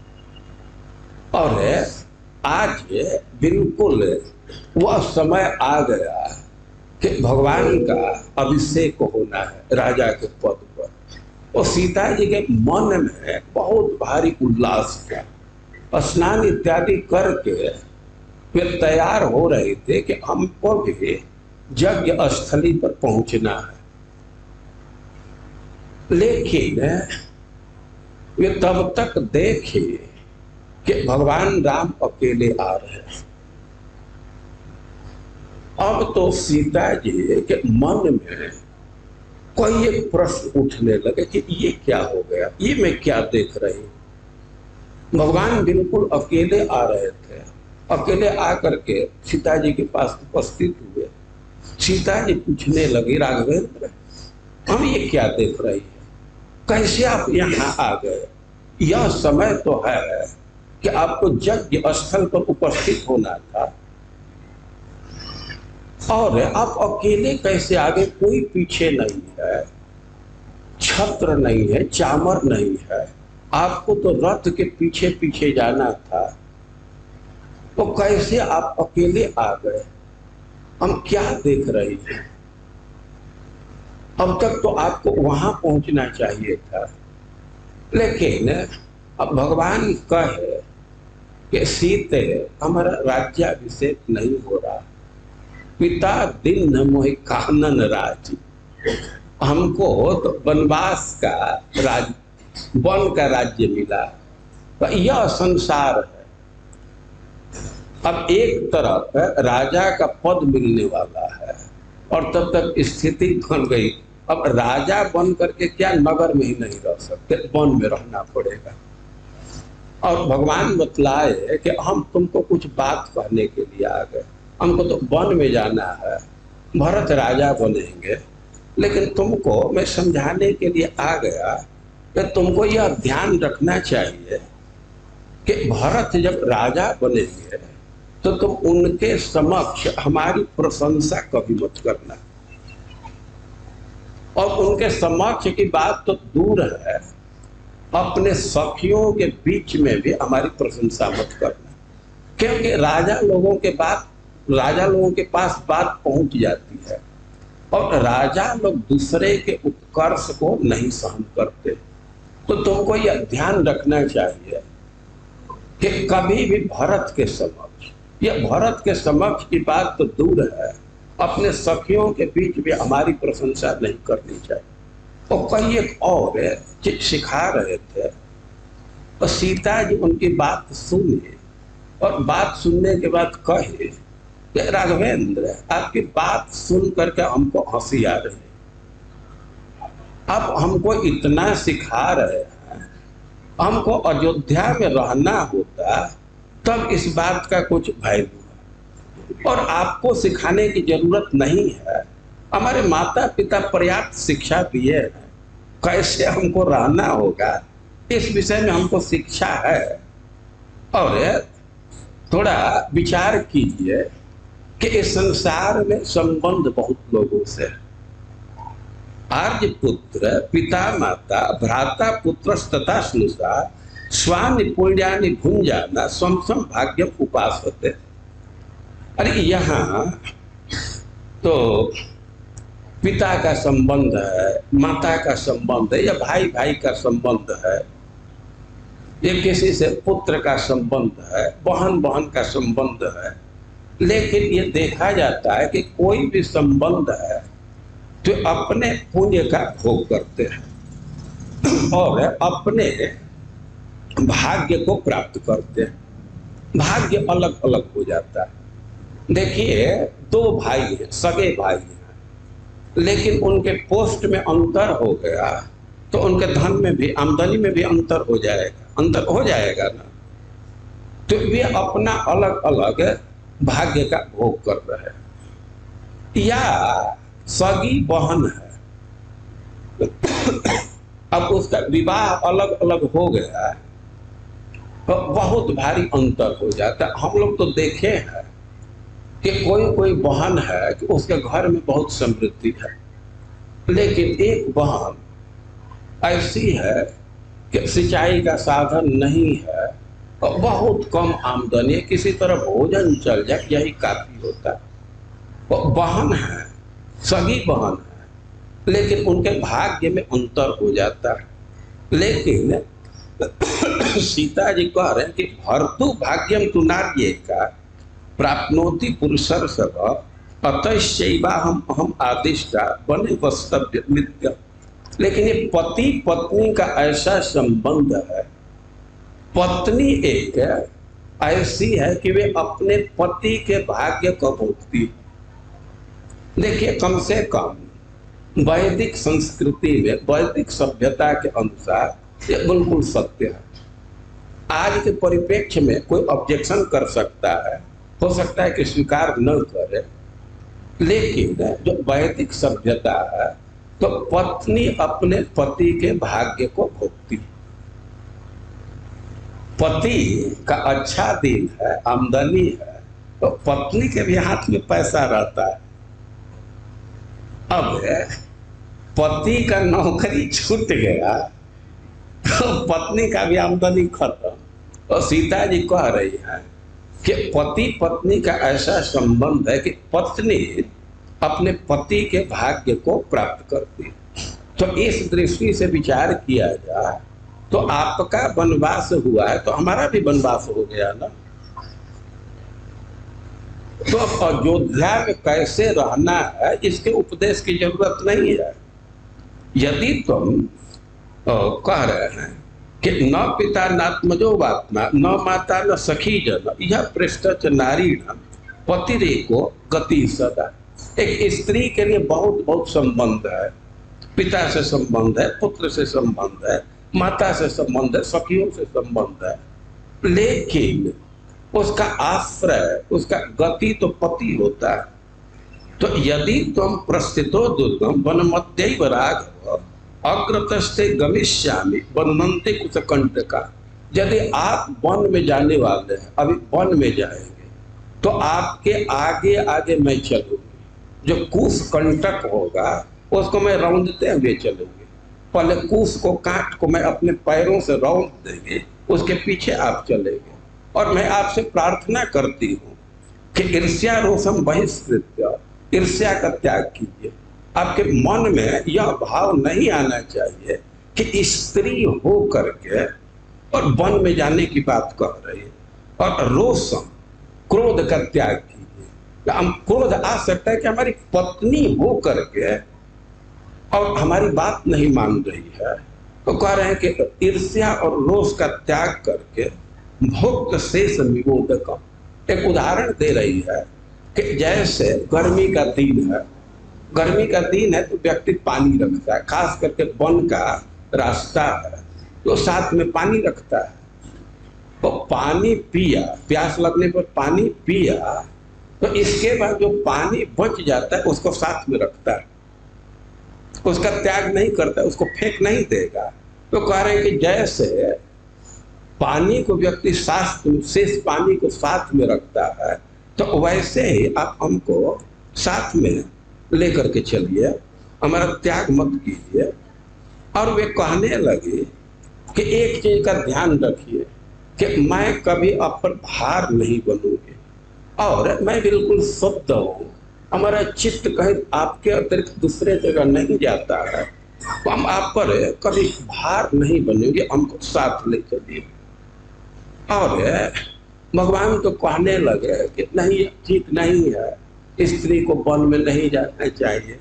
और आज बिल्कुल वह समय आ गया कि भगवान का अभिषेक होना है राजा के पद पर। और सीता जी के मन में बहुत भारी उल्लास था। स्नान इत्यादि करके वे तैयार हो रहे थे कि हमको भी यज्ञ स्थली पर पहुंचना है। लेकिन वे तब तक देखे कि भगवान राम अकेले आ रहे हैं। अब तो सीता जी के मन में कोई एक प्रश्न उठने लगे कि ये क्या हो गया, ये मैं क्या देख रही हूं। भगवान बिल्कुल अकेले आ रहे थे, अकेले आकर के सीता जी के पास उपस्थित हुए। सीता जी पूछने लगी, राघवेंद्र हम ये क्या देख रही है, कैसे आप यहाँ आ गए? यह समय तो है कि आपको यज्ञ स्थल पर उपस्थित होना था, और आप अकेले कैसे आ गए? कोई पीछे नहीं है, छत्र नहीं है, चामर नहीं है, आपको तो रथ के पीछे पीछे जाना था, तो कैसे आप अकेले आ गए? हम क्या देख रहे हैं? अब तक तो आपको वहां पहुंचना चाहिए था। लेकिन अब भगवान कहे कि सीते हमारा राज्याभिषेक नहीं हो रहा, पिता दिन मोहि कानन राज, हमको तो वनवास का राज्य, वन का राज्य मिला, तो यह संसार है। अब एक तरफ राजा का पद मिलने वाला है और तब तक स्थिति बन गई, अब राजा बन करके क्या नगर में ही नहीं रह सकते, वन में रहना पड़ेगा। और भगवान बतलाए कि हम तुमको कुछ बात कहने के लिए आ गए, हमको तो वन में जाना है, भरत राजा बनेंगे, लेकिन तुमको मैं समझाने के लिए आ गया कि तुमको यह ध्यान रखना चाहिए कि भरत जब राजा बनेंगे तो तुम उनके समक्ष हमारी प्रशंसा कभी मत करना, और उनके समक्ष की बात तो दूर है, अपने सखियों के बीच में भी हमारी प्रशंसा मत करना, क्योंकि राजा लोगों के पास बात पहुंच जाती है, और राजा लोग दूसरे के उत्कर्ष को नहीं सहन करते। तो तुमको यह ध्यान रखना चाहिए कि कभी भी भरत के समक्ष, यह भरत के समक्ष की बात तो दूर है, अपने सखियों के बीच भी हमारी प्रशंसा नहीं करनी चाहिए। तो कई एक और चीज सिखा रहे थे, और सीता जी उनकी बात सुने और बात सुनने के बाद कहे कि राघवेंद्र आपकी बात सुन करके हमको हंसी आ रही है, आप हमको इतना सिखा रहे हैं, हमको अयोध्या में रहना होता तब इस बात का कुछ वैल्यू, और आपको सिखाने की जरूरत नहीं है, हमारे माता पिता पर्याप्त शिक्षा दिए हैं, कैसे हमको रहना होगा इस विषय में हमको शिक्षा है। और थोड़ा विचार कीजिए कि इस संसार में संबंध बहुत लोगों से, आर्य पुत्र पिता माता भ्राता पुत्र तथा स्नुषा स्वानि पुण्यानि भुंजाना स्वम भाग्यम उपासते। अरे यहाँ तो पिता का संबंध है, माता का संबंध है, या भाई भाई का संबंध है, या किसी से पुत्र का संबंध है, बहन बहन का संबंध है, लेकिन ये देखा जाता है कि कोई भी संबंध है तो अपने पुण्य का भोग करते हैं और अपने भाग्य को प्राप्त करते हैं। भाग्य अलग अलग हो जाता है। देखिए, दो भाई हैं, सगे भाई हैं, लेकिन उनके पोस्ट में अंतर हो गया तो उनके धन में भी, आमदनी में भी अंतर हो जाएगा ना, तो वे अपना अलग अलग भाग्य का भोग कर रहे हैं। या सगी बहन है, अब उसका विवाह अलग अलग हो गया तो बहुत भारी अंतर हो जाता है। हम लोग तो देखे हैं कि कोई बहन है कि उसके घर में बहुत समृद्धि है, लेकिन एक बहन ऐसी है कि सिंचाई का साधन नहीं है और बहुत कम आमदनी, किसी तरह भोजन चल जाए यही काफी होता है। वो बहन है, सगी बहन है, लेकिन उनके भाग्य में अंतर हो जाता है। लेकिन सीता जी कह रहे हैं कि भर्तु भाग्यम तु नार्ये का प्राप्नोति पुरुषर सब अतश्चैवा हम आदिष्टा बने वस्तव्य नित्य। लेकिन ये पति पत्नी का ऐसा संबंध है, पत्नी एक ऐसी है कि वे अपने पति के भाग्य को भोगती। देखिए, कम से कम वैदिक संस्कृति में, वैदिक सभ्यता के अनुसार ये बिल्कुल सत्य है। आज के परिप्रेक्ष्य में कोई ऑब्जेक्शन कर सकता है, हो सकता है कि स्वीकार न करे, लेकिन जो वैदिक सभ्यता है तो पत्नी अपने पति के भाग्य को भोगती। पति का अच्छा दिन है, आमदनी है, तो पत्नी के भी हाथ में पैसा रहता है। अब पति का नौकरी छूट गया तो पत्नी का भी आमदनी खत्म। तो सीता जी कह रही है कि पति पत्नी का ऐसा संबंध है कि पत्नी अपने पति के भाग्य को प्राप्त करती। तो इस दृष्टि से विचार किया जाए तो आपका वनवास हुआ है तो हमारा भी वनवास हो गया ना। तो अयोध्या में कैसे रहना है इसके उपदेश की जरूरत नहीं है। यदि तुम कह रहे हैं कि न पिता नात्मजो वात्मा न माता न सखी जन यह पृष्ठ नारी पतिरेको गति सदा। एक स्त्री के लिए बहुत बहुत संबंध है, पिता से संबंध है, पुत्र से संबंध है, माता से संबंध है, सखियों से संबंध है, लेकिन उसका आश्रय, उसका गति तो पति होता है। तो यदि तुम प्रस्थितो दुर्गम वन मध्य राघव अग्रतस्ते गमिष्यामि वनन्ते कुछ कंटका। यदि आप वन में जाने वाले हैं, अभी वन में जाएंगे तो आपके आगे आगे मैं चलूंगी, जो कुश कंटक होगा उसको मैं रौंदते हुए चलूंगी। पहले कुश को काट को मैं अपने पैरों से रौंद देंगे, उसके पीछे आप चलेंगे। और मैं आपसे प्रार्थना करती हूँ कि ईर्ष्या रोषम बहिष्कृत्य, ईर्ष्या का त्याग कीजिए। आपके मन में यह भाव नहीं आना चाहिए कि स्त्री हो करके और वन में जाने की बात कह रही है। और रोषम, क्रोध का त्याग कीजिए। हम क्रोध आ सकता है कि हमारी पत्नी हो करके और हमारी बात नहीं मान रही है, तो कह रहे हैं कि ईर्ष्या और रोष का त्याग करके भोक्त शेष विमोदकम। एक उदाहरण दे रही है कि जैसे गर्मी का दिन है, गर्मी का दिन है तो व्यक्ति पानी रखता है, खास करके वन का रास्ता है तो साथ में पानी रखता है। तो पानी पिया, प्यास लगने पर पानी पिया, तो इसके बाद जो पानी बच जाता है उसको साथ में रखता है, उसका त्याग नहीं करता, उसको फेंक नहीं देगा। तो कह रहे हैं कि जैसे पानी को व्यक्ति शेष पानी को साथ में रखता है, तो वैसे ही आप हमको साथ में लेकर के चलिए, हमारा त्याग मत कीजिए। और वे कहने लगे कि एक चीज का ध्यान रखिए कि मैं कभी आप पर भार नहीं बनूंगी और मैं बिल्कुल शुद्ध हूँ, हमारा चित्त कहीं आपके अतिरिक्त दूसरे जगह नहीं जाता है, तो हम आप पर कभी भार नहीं बनेंगे, हमको साथ ले चलिए। और भगवान तो कहने लगे कि नहीं, ठीक नहीं है, स्त्री को वन में नहीं जाना चाहिए।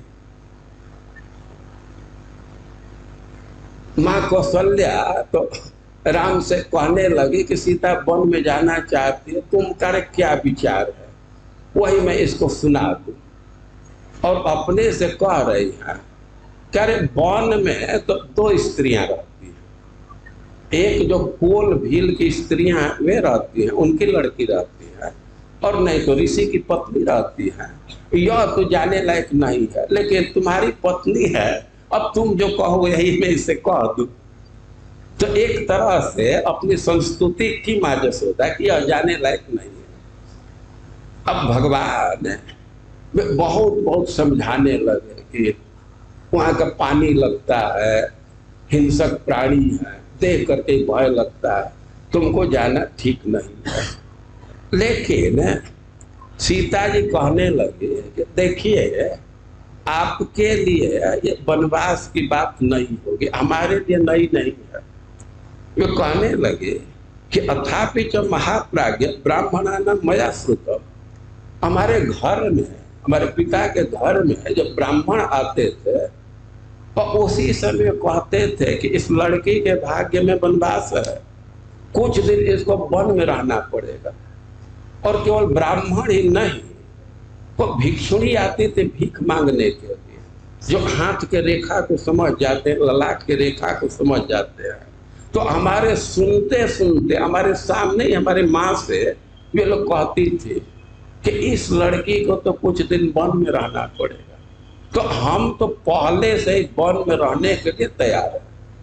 माँ कौशल्या तो राम से कहने लगी कि सीता वन में जाना चाहती है, तुम कर क्या विचार है, वही मैं इसको सुना दूं। और अपने से कह रही है कि वन में तो दो स्त्रियां रहती हैं, एक जो कोल भील की स्त्रियां वे रहती हैं, उनकी लड़की रहती है, और नहीं तो ऋषि की पत्नी रहती है। यह तो जाने लायक नहीं है, लेकिन तुम्हारी पत्नी है, अब तुम जो कहो यही मैं इसे कह दूं। तो एक तरह से अपनी संस्तुति की माजस होता है कि यह जाने लायक नहीं है। अब भगवान बहुत बहुत समझाने लगे कि वहाँ का पानी लगता है, हिंसक प्राणी है, देख करके भय लगता है, तुमको जाना ठीक नहीं है। लेकिन सीता जी कहने लगे कि देखिए, आपके लिए ये वनवास की बात नहीं होगी, हमारे लिए नई नहीं है। वे कहने लगे कि अथापि च महाप्राज्ञ ब्राह्मणानां मया श्रुतम्, हमारे घर में, हमारे पिता के घर में जब ब्राह्मण आते थे और उसी समय कहते थे कि इस लड़की के भाग्य में वनवास है, कुछ दिन इसको वन में रहना पड़ेगा। और केवल ब्राह्मण ही नहीं, तो भिक्षुणी आती थी भीख मांगने के लिए, जो हाथ के रेखा को समझ जाते हैं, ललाट के रेखा को समझ जाते हैं। तो हमारे सुनते सुनते हमारे सामने ही हमारे माँ से वे लोग कहती थी कि इस लड़की को तो कुछ दिन वन में रहना पड़ेगा, तो हम तो पहले से ही वन में रहने के लिए तैयार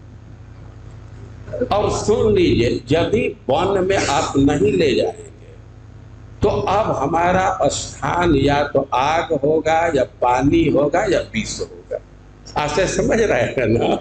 हैं। और सुन लीजिए, यदि वन में आप नहीं ले जाएंगे तो अब हमारा स्थान या तो आग होगा या पानी होगा या विष होगा। ऐसे समझ रहे हैं ना?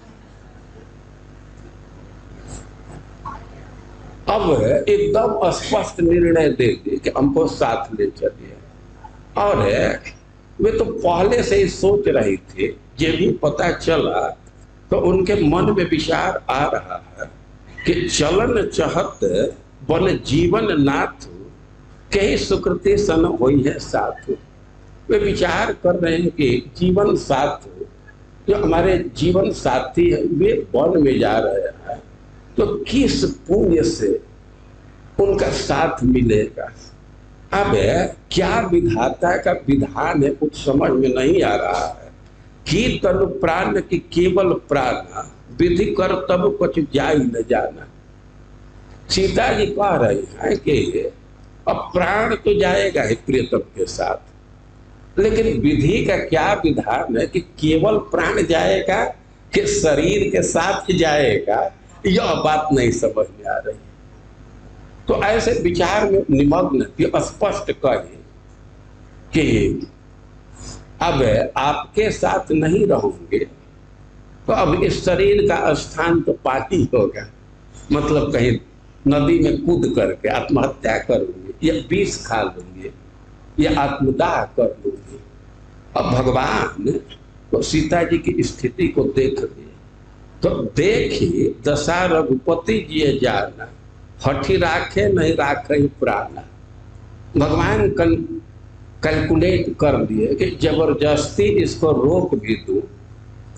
अब एकदम स्पष्ट निर्णय दे दी कि हमको साथ ले चलिए। और वे तो पहले से ही सोच रही थी, ये भी पता चला तो उनके मन में विचार आ रहा है कि चलन चहत बन जीवन नाथ कई सुकृति सन हुई है साथ। वे विचार कर रहे हैं कि जीवन साथ, जो हमारे जीवन साथी है, वे वन में जा रहे हैं, तो किस पुण्य से उनका साथ मिलेगा। अब क्या विधाता का विधान है, कुछ समझ में नहीं आ रहा है। कि तनु प्राण की केवल प्राण विधि कर तब कुछ जाई न जाना। सीता जी कह रही है कि अब प्राण तो जाएगा ही प्रियतम के साथ, लेकिन विधि का क्या विधान है कि केवल प्राण जाएगा कि शरीर के साथ जाएगा, यह बात नहीं समझ में आ रही। तो ऐसे विचार में निमग्न थी। स्पष्ट कहे कि अब आपके साथ नहीं रहूंगे तो अब इस शरीर का स्थान तो पानी होगा, मतलब कहीं नदी में कूद करके आत्महत्या करूंगे या विष खा लूंगे या आत्मदाह कर लूंगे। अब भगवान तो सीता जी की स्थिति को देख लिए, तो देखी दशा रघुपति जी जाना, हठी राखे नहीं राखे प्राण। भगवान कैलकुलेट कर दिए कि जबरदस्ती इसको रोक भी दूं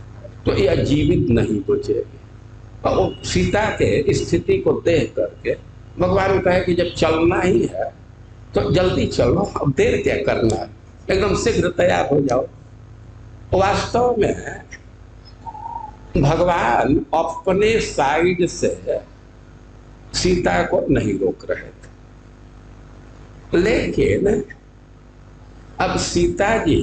तो यह जीवित नहीं बचेगी। और सीता के स्थिति को देख करके भगवान कहे कि जब चलना ही है तो जल्दी चलो, अब देर क्या करना है, एकदम शीघ्र तैयार हो जाओ। वास्तव में भगवान अपने साइड से सीता को नहीं रोक रहे थे, लेकिन अब सीता जी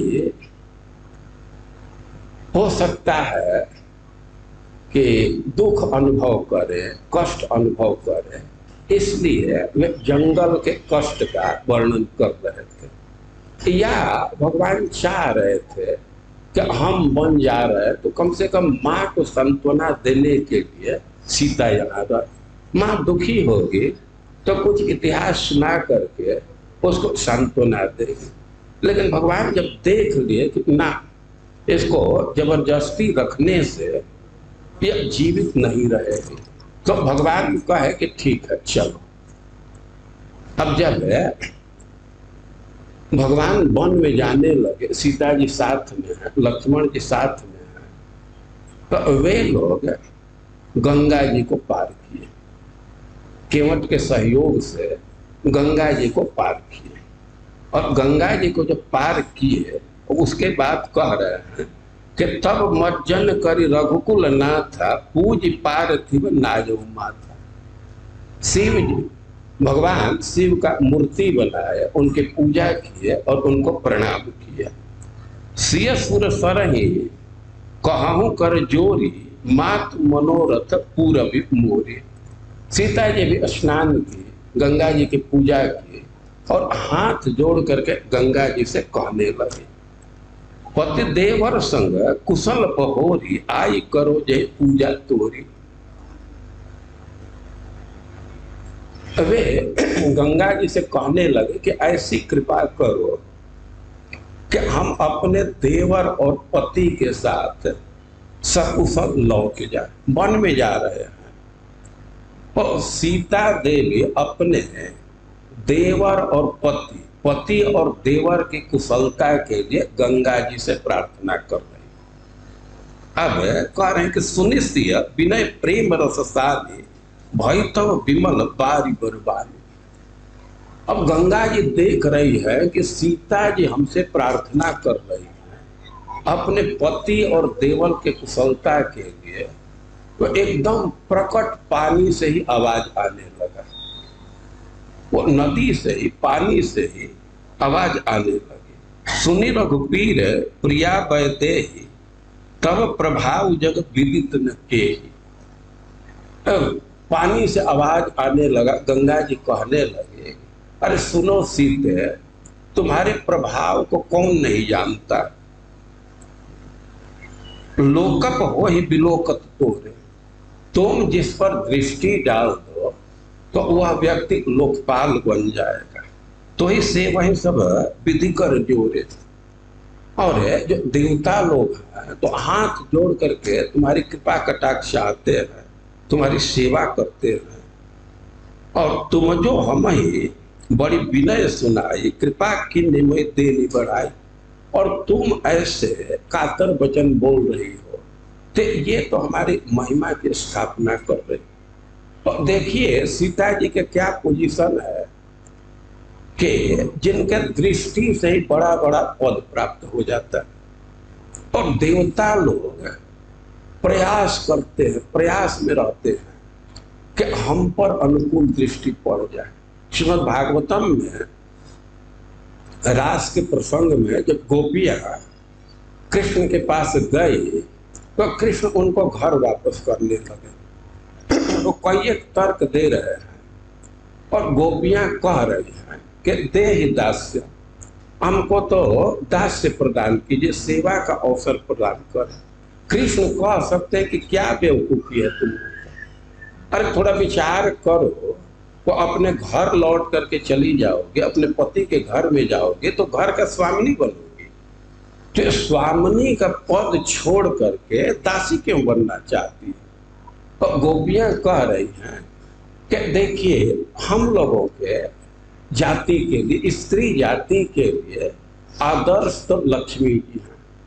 हो सकता है कि दुख अनुभव करें, कष्ट अनुभव करें, इसलिए वे जंगल के कष्ट का वर्णन कर रहे थे। या भगवान चाह रहे थे कि हम बन जा रहे तो कम से कम माँ को सांत्वना देने के लिए सीता यहाँ रहे। माँ दुखी होगी तो कुछ इतिहास सुना करके उसको सांत्वना देगी, लेकिन भगवान जब देख लिए कि ना, इसको जबरदस्ती रखने से यह जीवित नहीं रहेगी, तो भगवान कहे कि ठीक है चलो। अब जब भगवान वन में जाने लगे, सीता जी साथ में है, लक्ष्मण जी साथ में है, तो वे लोग गंगा जी को पार किए, केवट के सहयोग से गंगा जी को पार किए। और गंगा जी को जब पार किए उसके बाद कह रहे हैं कि तब मज्जन करी रघुकुल नाथा पूज पार्थिव नाजो माथा। शिव जी, भगवान शिव का मूर्ति बनाए, उनके पूजा किए और उनको प्रणाम किया। सिय सुर सरहि कहूँ कर जोरी मात मनोरथ पूरबी मोरी। सीता जी भी स्नान की, गंगा जी की पूजा की और हाथ जोड़ करके गंगा जी से कहने लगे, पति देवर संग कुशल बहोरी आई करो जय पूजा तोरी। वे गंगा जी से कहने लगे कि ऐसी कृपा करो कि हम अपने देवर और पति के साथ सकुशल लौट जाए। वन में जा रहे हैं और सीता देवी अपने देवर और पति और देवर की कुशलता के लिए गंगा जी से प्रार्थना कर रही। अब कह रहे हैं कि सुनिश्चय विनय प्रेम रस साधे भय तब विमल बारी बरबारी। अब गंगा जी देख रही है कि सीता जी हमसे प्रार्थना कर रही है अपने पति और देवर के कुशलता के लिए, तो एकदम प्रकट पानी से ही आवाज आने लगा। वो नदी से ही, पानी से ही आवाज आने लगी। सुनि रघुबीर प्रिया बैदेहि तब प्रभाव जग विदित न केहि। पानी से आवाज आने लगा, गंगा जी कहने लगे, अरे सुनो सीते, तुम्हारे प्रभाव को कौन नहीं जानता, लोकप हो ही बिलोकत तोरे। तुम जिस पर दृष्टि डाल दो तो वह व्यक्ति लोकपाल बन जाएगा, तो ही से वही सब विधि कर जोड़े। और जो देवता लोग हैं तो हाथ जोड़ करके तुम्हारी कृपा कटाक्ष आते हैं, तुम्हारी सेवा करते हैं। और तुम जो हम ही बड़ी विनय सुनाई, कृपा की निमय देनी बढ़ाई, और तुम ऐसे कातर वचन बोल रही हो, तो ये तो हमारी महिमा की स्थापना कर रही। और देखिए सीता जी के क्या पोजीशन है कि जिनके दृष्टि से ही बड़ा बड़ा पद प्राप्त हो जाता है। और देवता लोग प्रयास करते हैं, प्रयास में रहते हैं कि हम पर अनुकूल दृष्टि पड़ जाए। श्रीमद् भागवतम में रास के प्रसंग में जब गोपियां कृष्ण के पास गई तो कृष्ण उनको घर वापस करने लगे। तो कई एक तर्क दे रहे हैं और गोपियां कह रही हैं कि देहि दास्य, हमको तो दास्य प्रदान कीजिए, सेवा का अवसर प्रदान करें। कृष्ण कह सकते हैं कि क्या बेवकूफी है तुम, अरे थोड़ा विचार करो, तो अपने घर लौट करके चली जाओगे, अपने पति के घर में जाओगे तो घर का स्वामिनी बनोगी। तो स्वामिनी का पद छोड़ करके दासी क्यों बनना चाहती है? और गोपियां कह रही हैं कि देखिए हम लोगों के जाति के लिए, स्त्री जाति के लिए आदर्श तो लक्ष्मी जी हैं,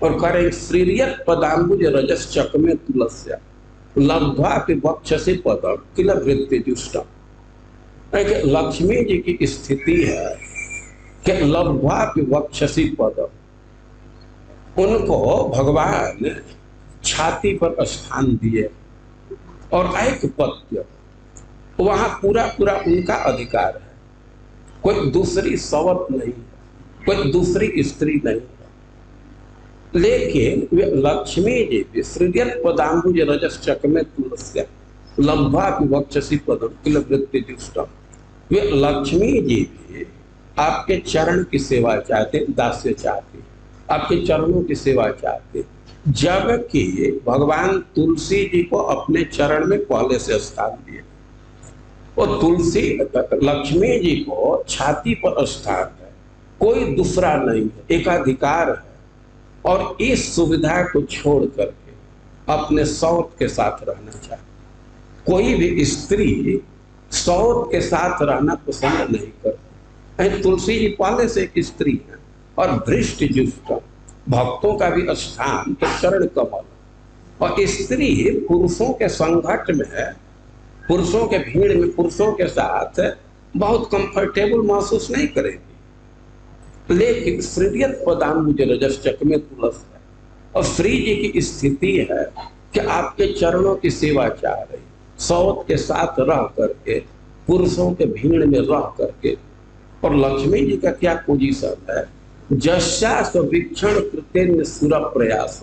और कह रहे श्रीयत पदाम्बुज रजस चकमे तुलस्या लब्ध्वा विवक्षसि पदम किल वृत्ति दुष्टम। लक्ष्मी जी की स्थिति है कि लब्ध्वा विवक्षसि पदम, उनको भगवान छाती पर स्थान दिए और एक पत्य, वहां पूरा पूरा उनका अधिकार है, कोई दूसरी सवत नहीं है, कोई दूसरी स्त्री नहीं है। लेकिन वे लक्ष्मी जी भी श्रीयत पदाम्बुज रजस चकमे तुलस्या लब्ध्वा विवक्षसि पदम किल वृत्ति दुष्टम। वे लक्ष्मी जी भी आपके चरण की सेवा चाहते, दास्य चाहते, आपके चरणों की सेवा चाहते, जबकि भगवान तुलसी जी को अपने चरण में पहले से स्थान दिए। और तुलसी लक्ष्मी जी को छाती पर स्थान है, कोई दूसरा नहीं है, एकाधिकार है। और इस सुविधा को छोड़ करके अपने सौत के साथ रहना चाहिए। कोई भी स्त्री सौत के साथ रहना पसंद नहीं करती। तुलसी जी पहले से एक स्त्री है और भ्रष्ट जुष्ट भक्तों का भी स्थान तो चरण कमल। और स्त्री पुरुषों के संघट में है, पुरुषों के भीड़ में पुरुषों के साथ बहुत कंफर्टेबल महसूस नहीं करेगी। लेकिन श्रीयत पदाम्बुज रजस चकमे तुलस्या, और श्री जी की स्थिति है कि आपके चरणों की सेवा चाह रही, सौत के साथ रह करके, पुरुषों के भीड़ में रह करके। और लक्ष्मी जी का क्या पोजीशन है, जस्या स्वीक्षण कृतेन सुर प्रयास,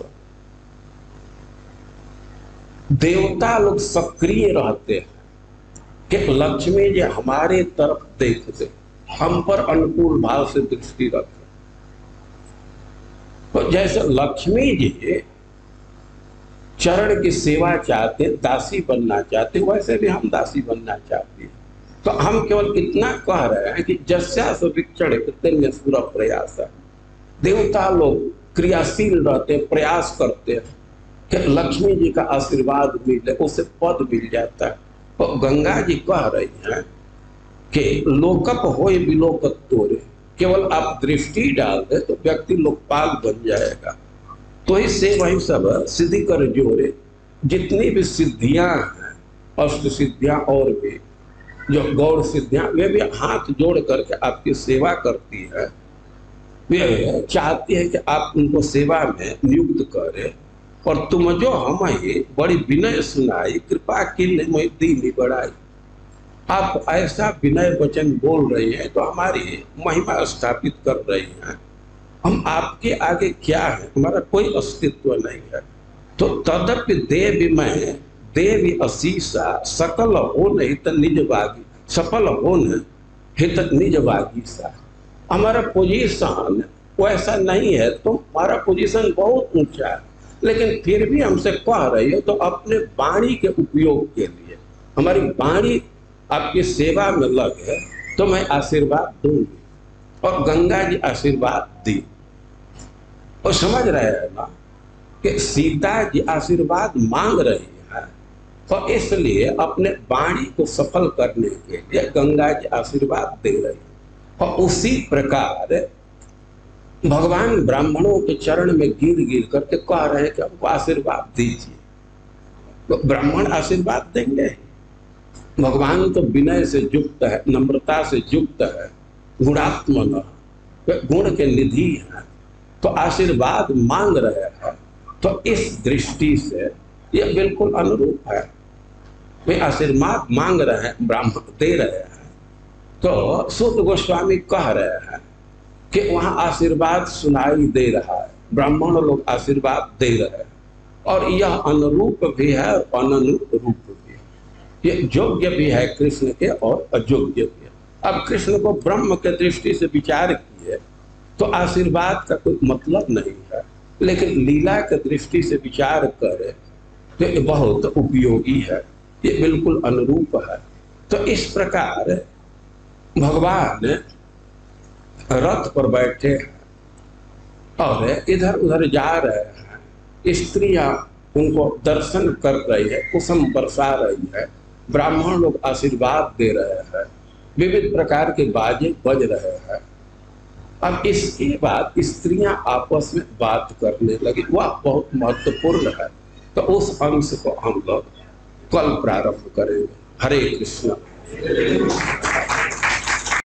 देवता लोग सक्रिय रहते हैं कि लक्ष्मी जी हमारे तरफ देखते, हम पर अनुकूल भाव से दृष्टि रखें। तो जैसे लक्ष्मी जी चरण की सेवा चाहते, दासी बनना चाहते, वैसे भी हम दासी बनना चाहते हैं। तो हम केवल इतना कह रहे हैं कि जस्या स्वीक्षण कृतेन सुर प्रयास, देवता लोग क्रियाशील रहते, प्रयास करते हैं कि लक्ष्मी जी का आशीर्वाद मिले, उसे पद मिल जाता है। तो गंगा जी कह रही हैं कि लोकप होय विलोकत तोरे, केवल आप दृष्टि डाल दे तो व्यक्ति लोकपाल बन जाएगा। तो इससे वही सब सिद्धि कर जोरे, जितनी भी सिद्धियां हैं, अष्ट सिद्धियां और भी जो गौर सिद्धियां, वे भी हाथ जोड़ करके आपकी सेवा करती है। वे चाहती है कि आप उनको सेवा में नियुक्त करें। और तुम जो हमें बड़ी विनय सुनाई, कृपा की दीनी बढ़ाई। आप ऐसा विनय वचन बोल रही हैं तो हमारी महिमा स्थापित कर रही हैं। हम आपके आगे क्या है, हमारा कोई अस्तित्व नहीं है। तो तदपि देवी में देवी असीसा सकल हो नहीं तो निज भागी, सफल हो न हित निज भागी सा। हमारा पोजीशन वैसा नहीं है, तो हमारा पोजीशन बहुत ऊंचा है, लेकिन फिर भी हमसे कह रही है तो अपने वाणी के उपयोग के लिए, हमारी वाणी आपकी सेवा में लगे तो मैं आशीर्वाद दूंगी। और गंगा जी आशीर्वाद दी। और समझ रहे हैं ना कि सीता जी आशीर्वाद मांग रही है, और इसलिए अपने वाणी को सफल करने के लिए गंगा जी आशीर्वाद दे रही है। और उसी प्रकार भगवान ब्राह्मणों के चरण में गिर गिर करके कह रहे हैं कि हमको आशीर्वाद दीजिए। तो ब्राह्मण आशीर्वाद देंगे। भगवान तो विनय से युक्त है, नम्रता से युक्त है, गुणात्मन, गुण के निधि है, तो आशीर्वाद मांग रहे हैं। तो इस दृष्टि से यह बिल्कुल अनुरूप है। वे आशीर्वाद मांग रहे हैं, ब्राह्मण दे रहे हैं। तो सूत गोस्वामी कह रहे हैं कि वहां आशीर्वाद सुनाई दे रहा है, ब्राह्मण लोग आशीर्वाद दे रहे हैं। और यह अनुरूप भी है और अननुरूप भी, ये योग्य भी है कृष्ण के और अयोग्य भी है। अब कृष्ण को ब्रह्म के दृष्टि से विचार किए तो आशीर्वाद का कोई मतलब नहीं है, लेकिन लीला के दृष्टि से विचार करे तो ये बहुत उपयोगी है, ये बिल्कुल अनुरूप है। तो इस प्रकार भगवान रथ पर बैठे हैं और इधर उधर जा रहे हैं, स्त्रियां उनको दर्शन कर रही है, कुसुम बरसा रही है, ब्राह्मण लोग आशीर्वाद दे रहे हैं, विविध प्रकार के बाजे बज रहे हैं। अब इसके बाद स्त्रियां आपस में बात करने लगी, वह बहुत महत्वपूर्ण है। तो उस अंश को हम लोग कल प्रारंभ करेंगे। हरे कृष्ण।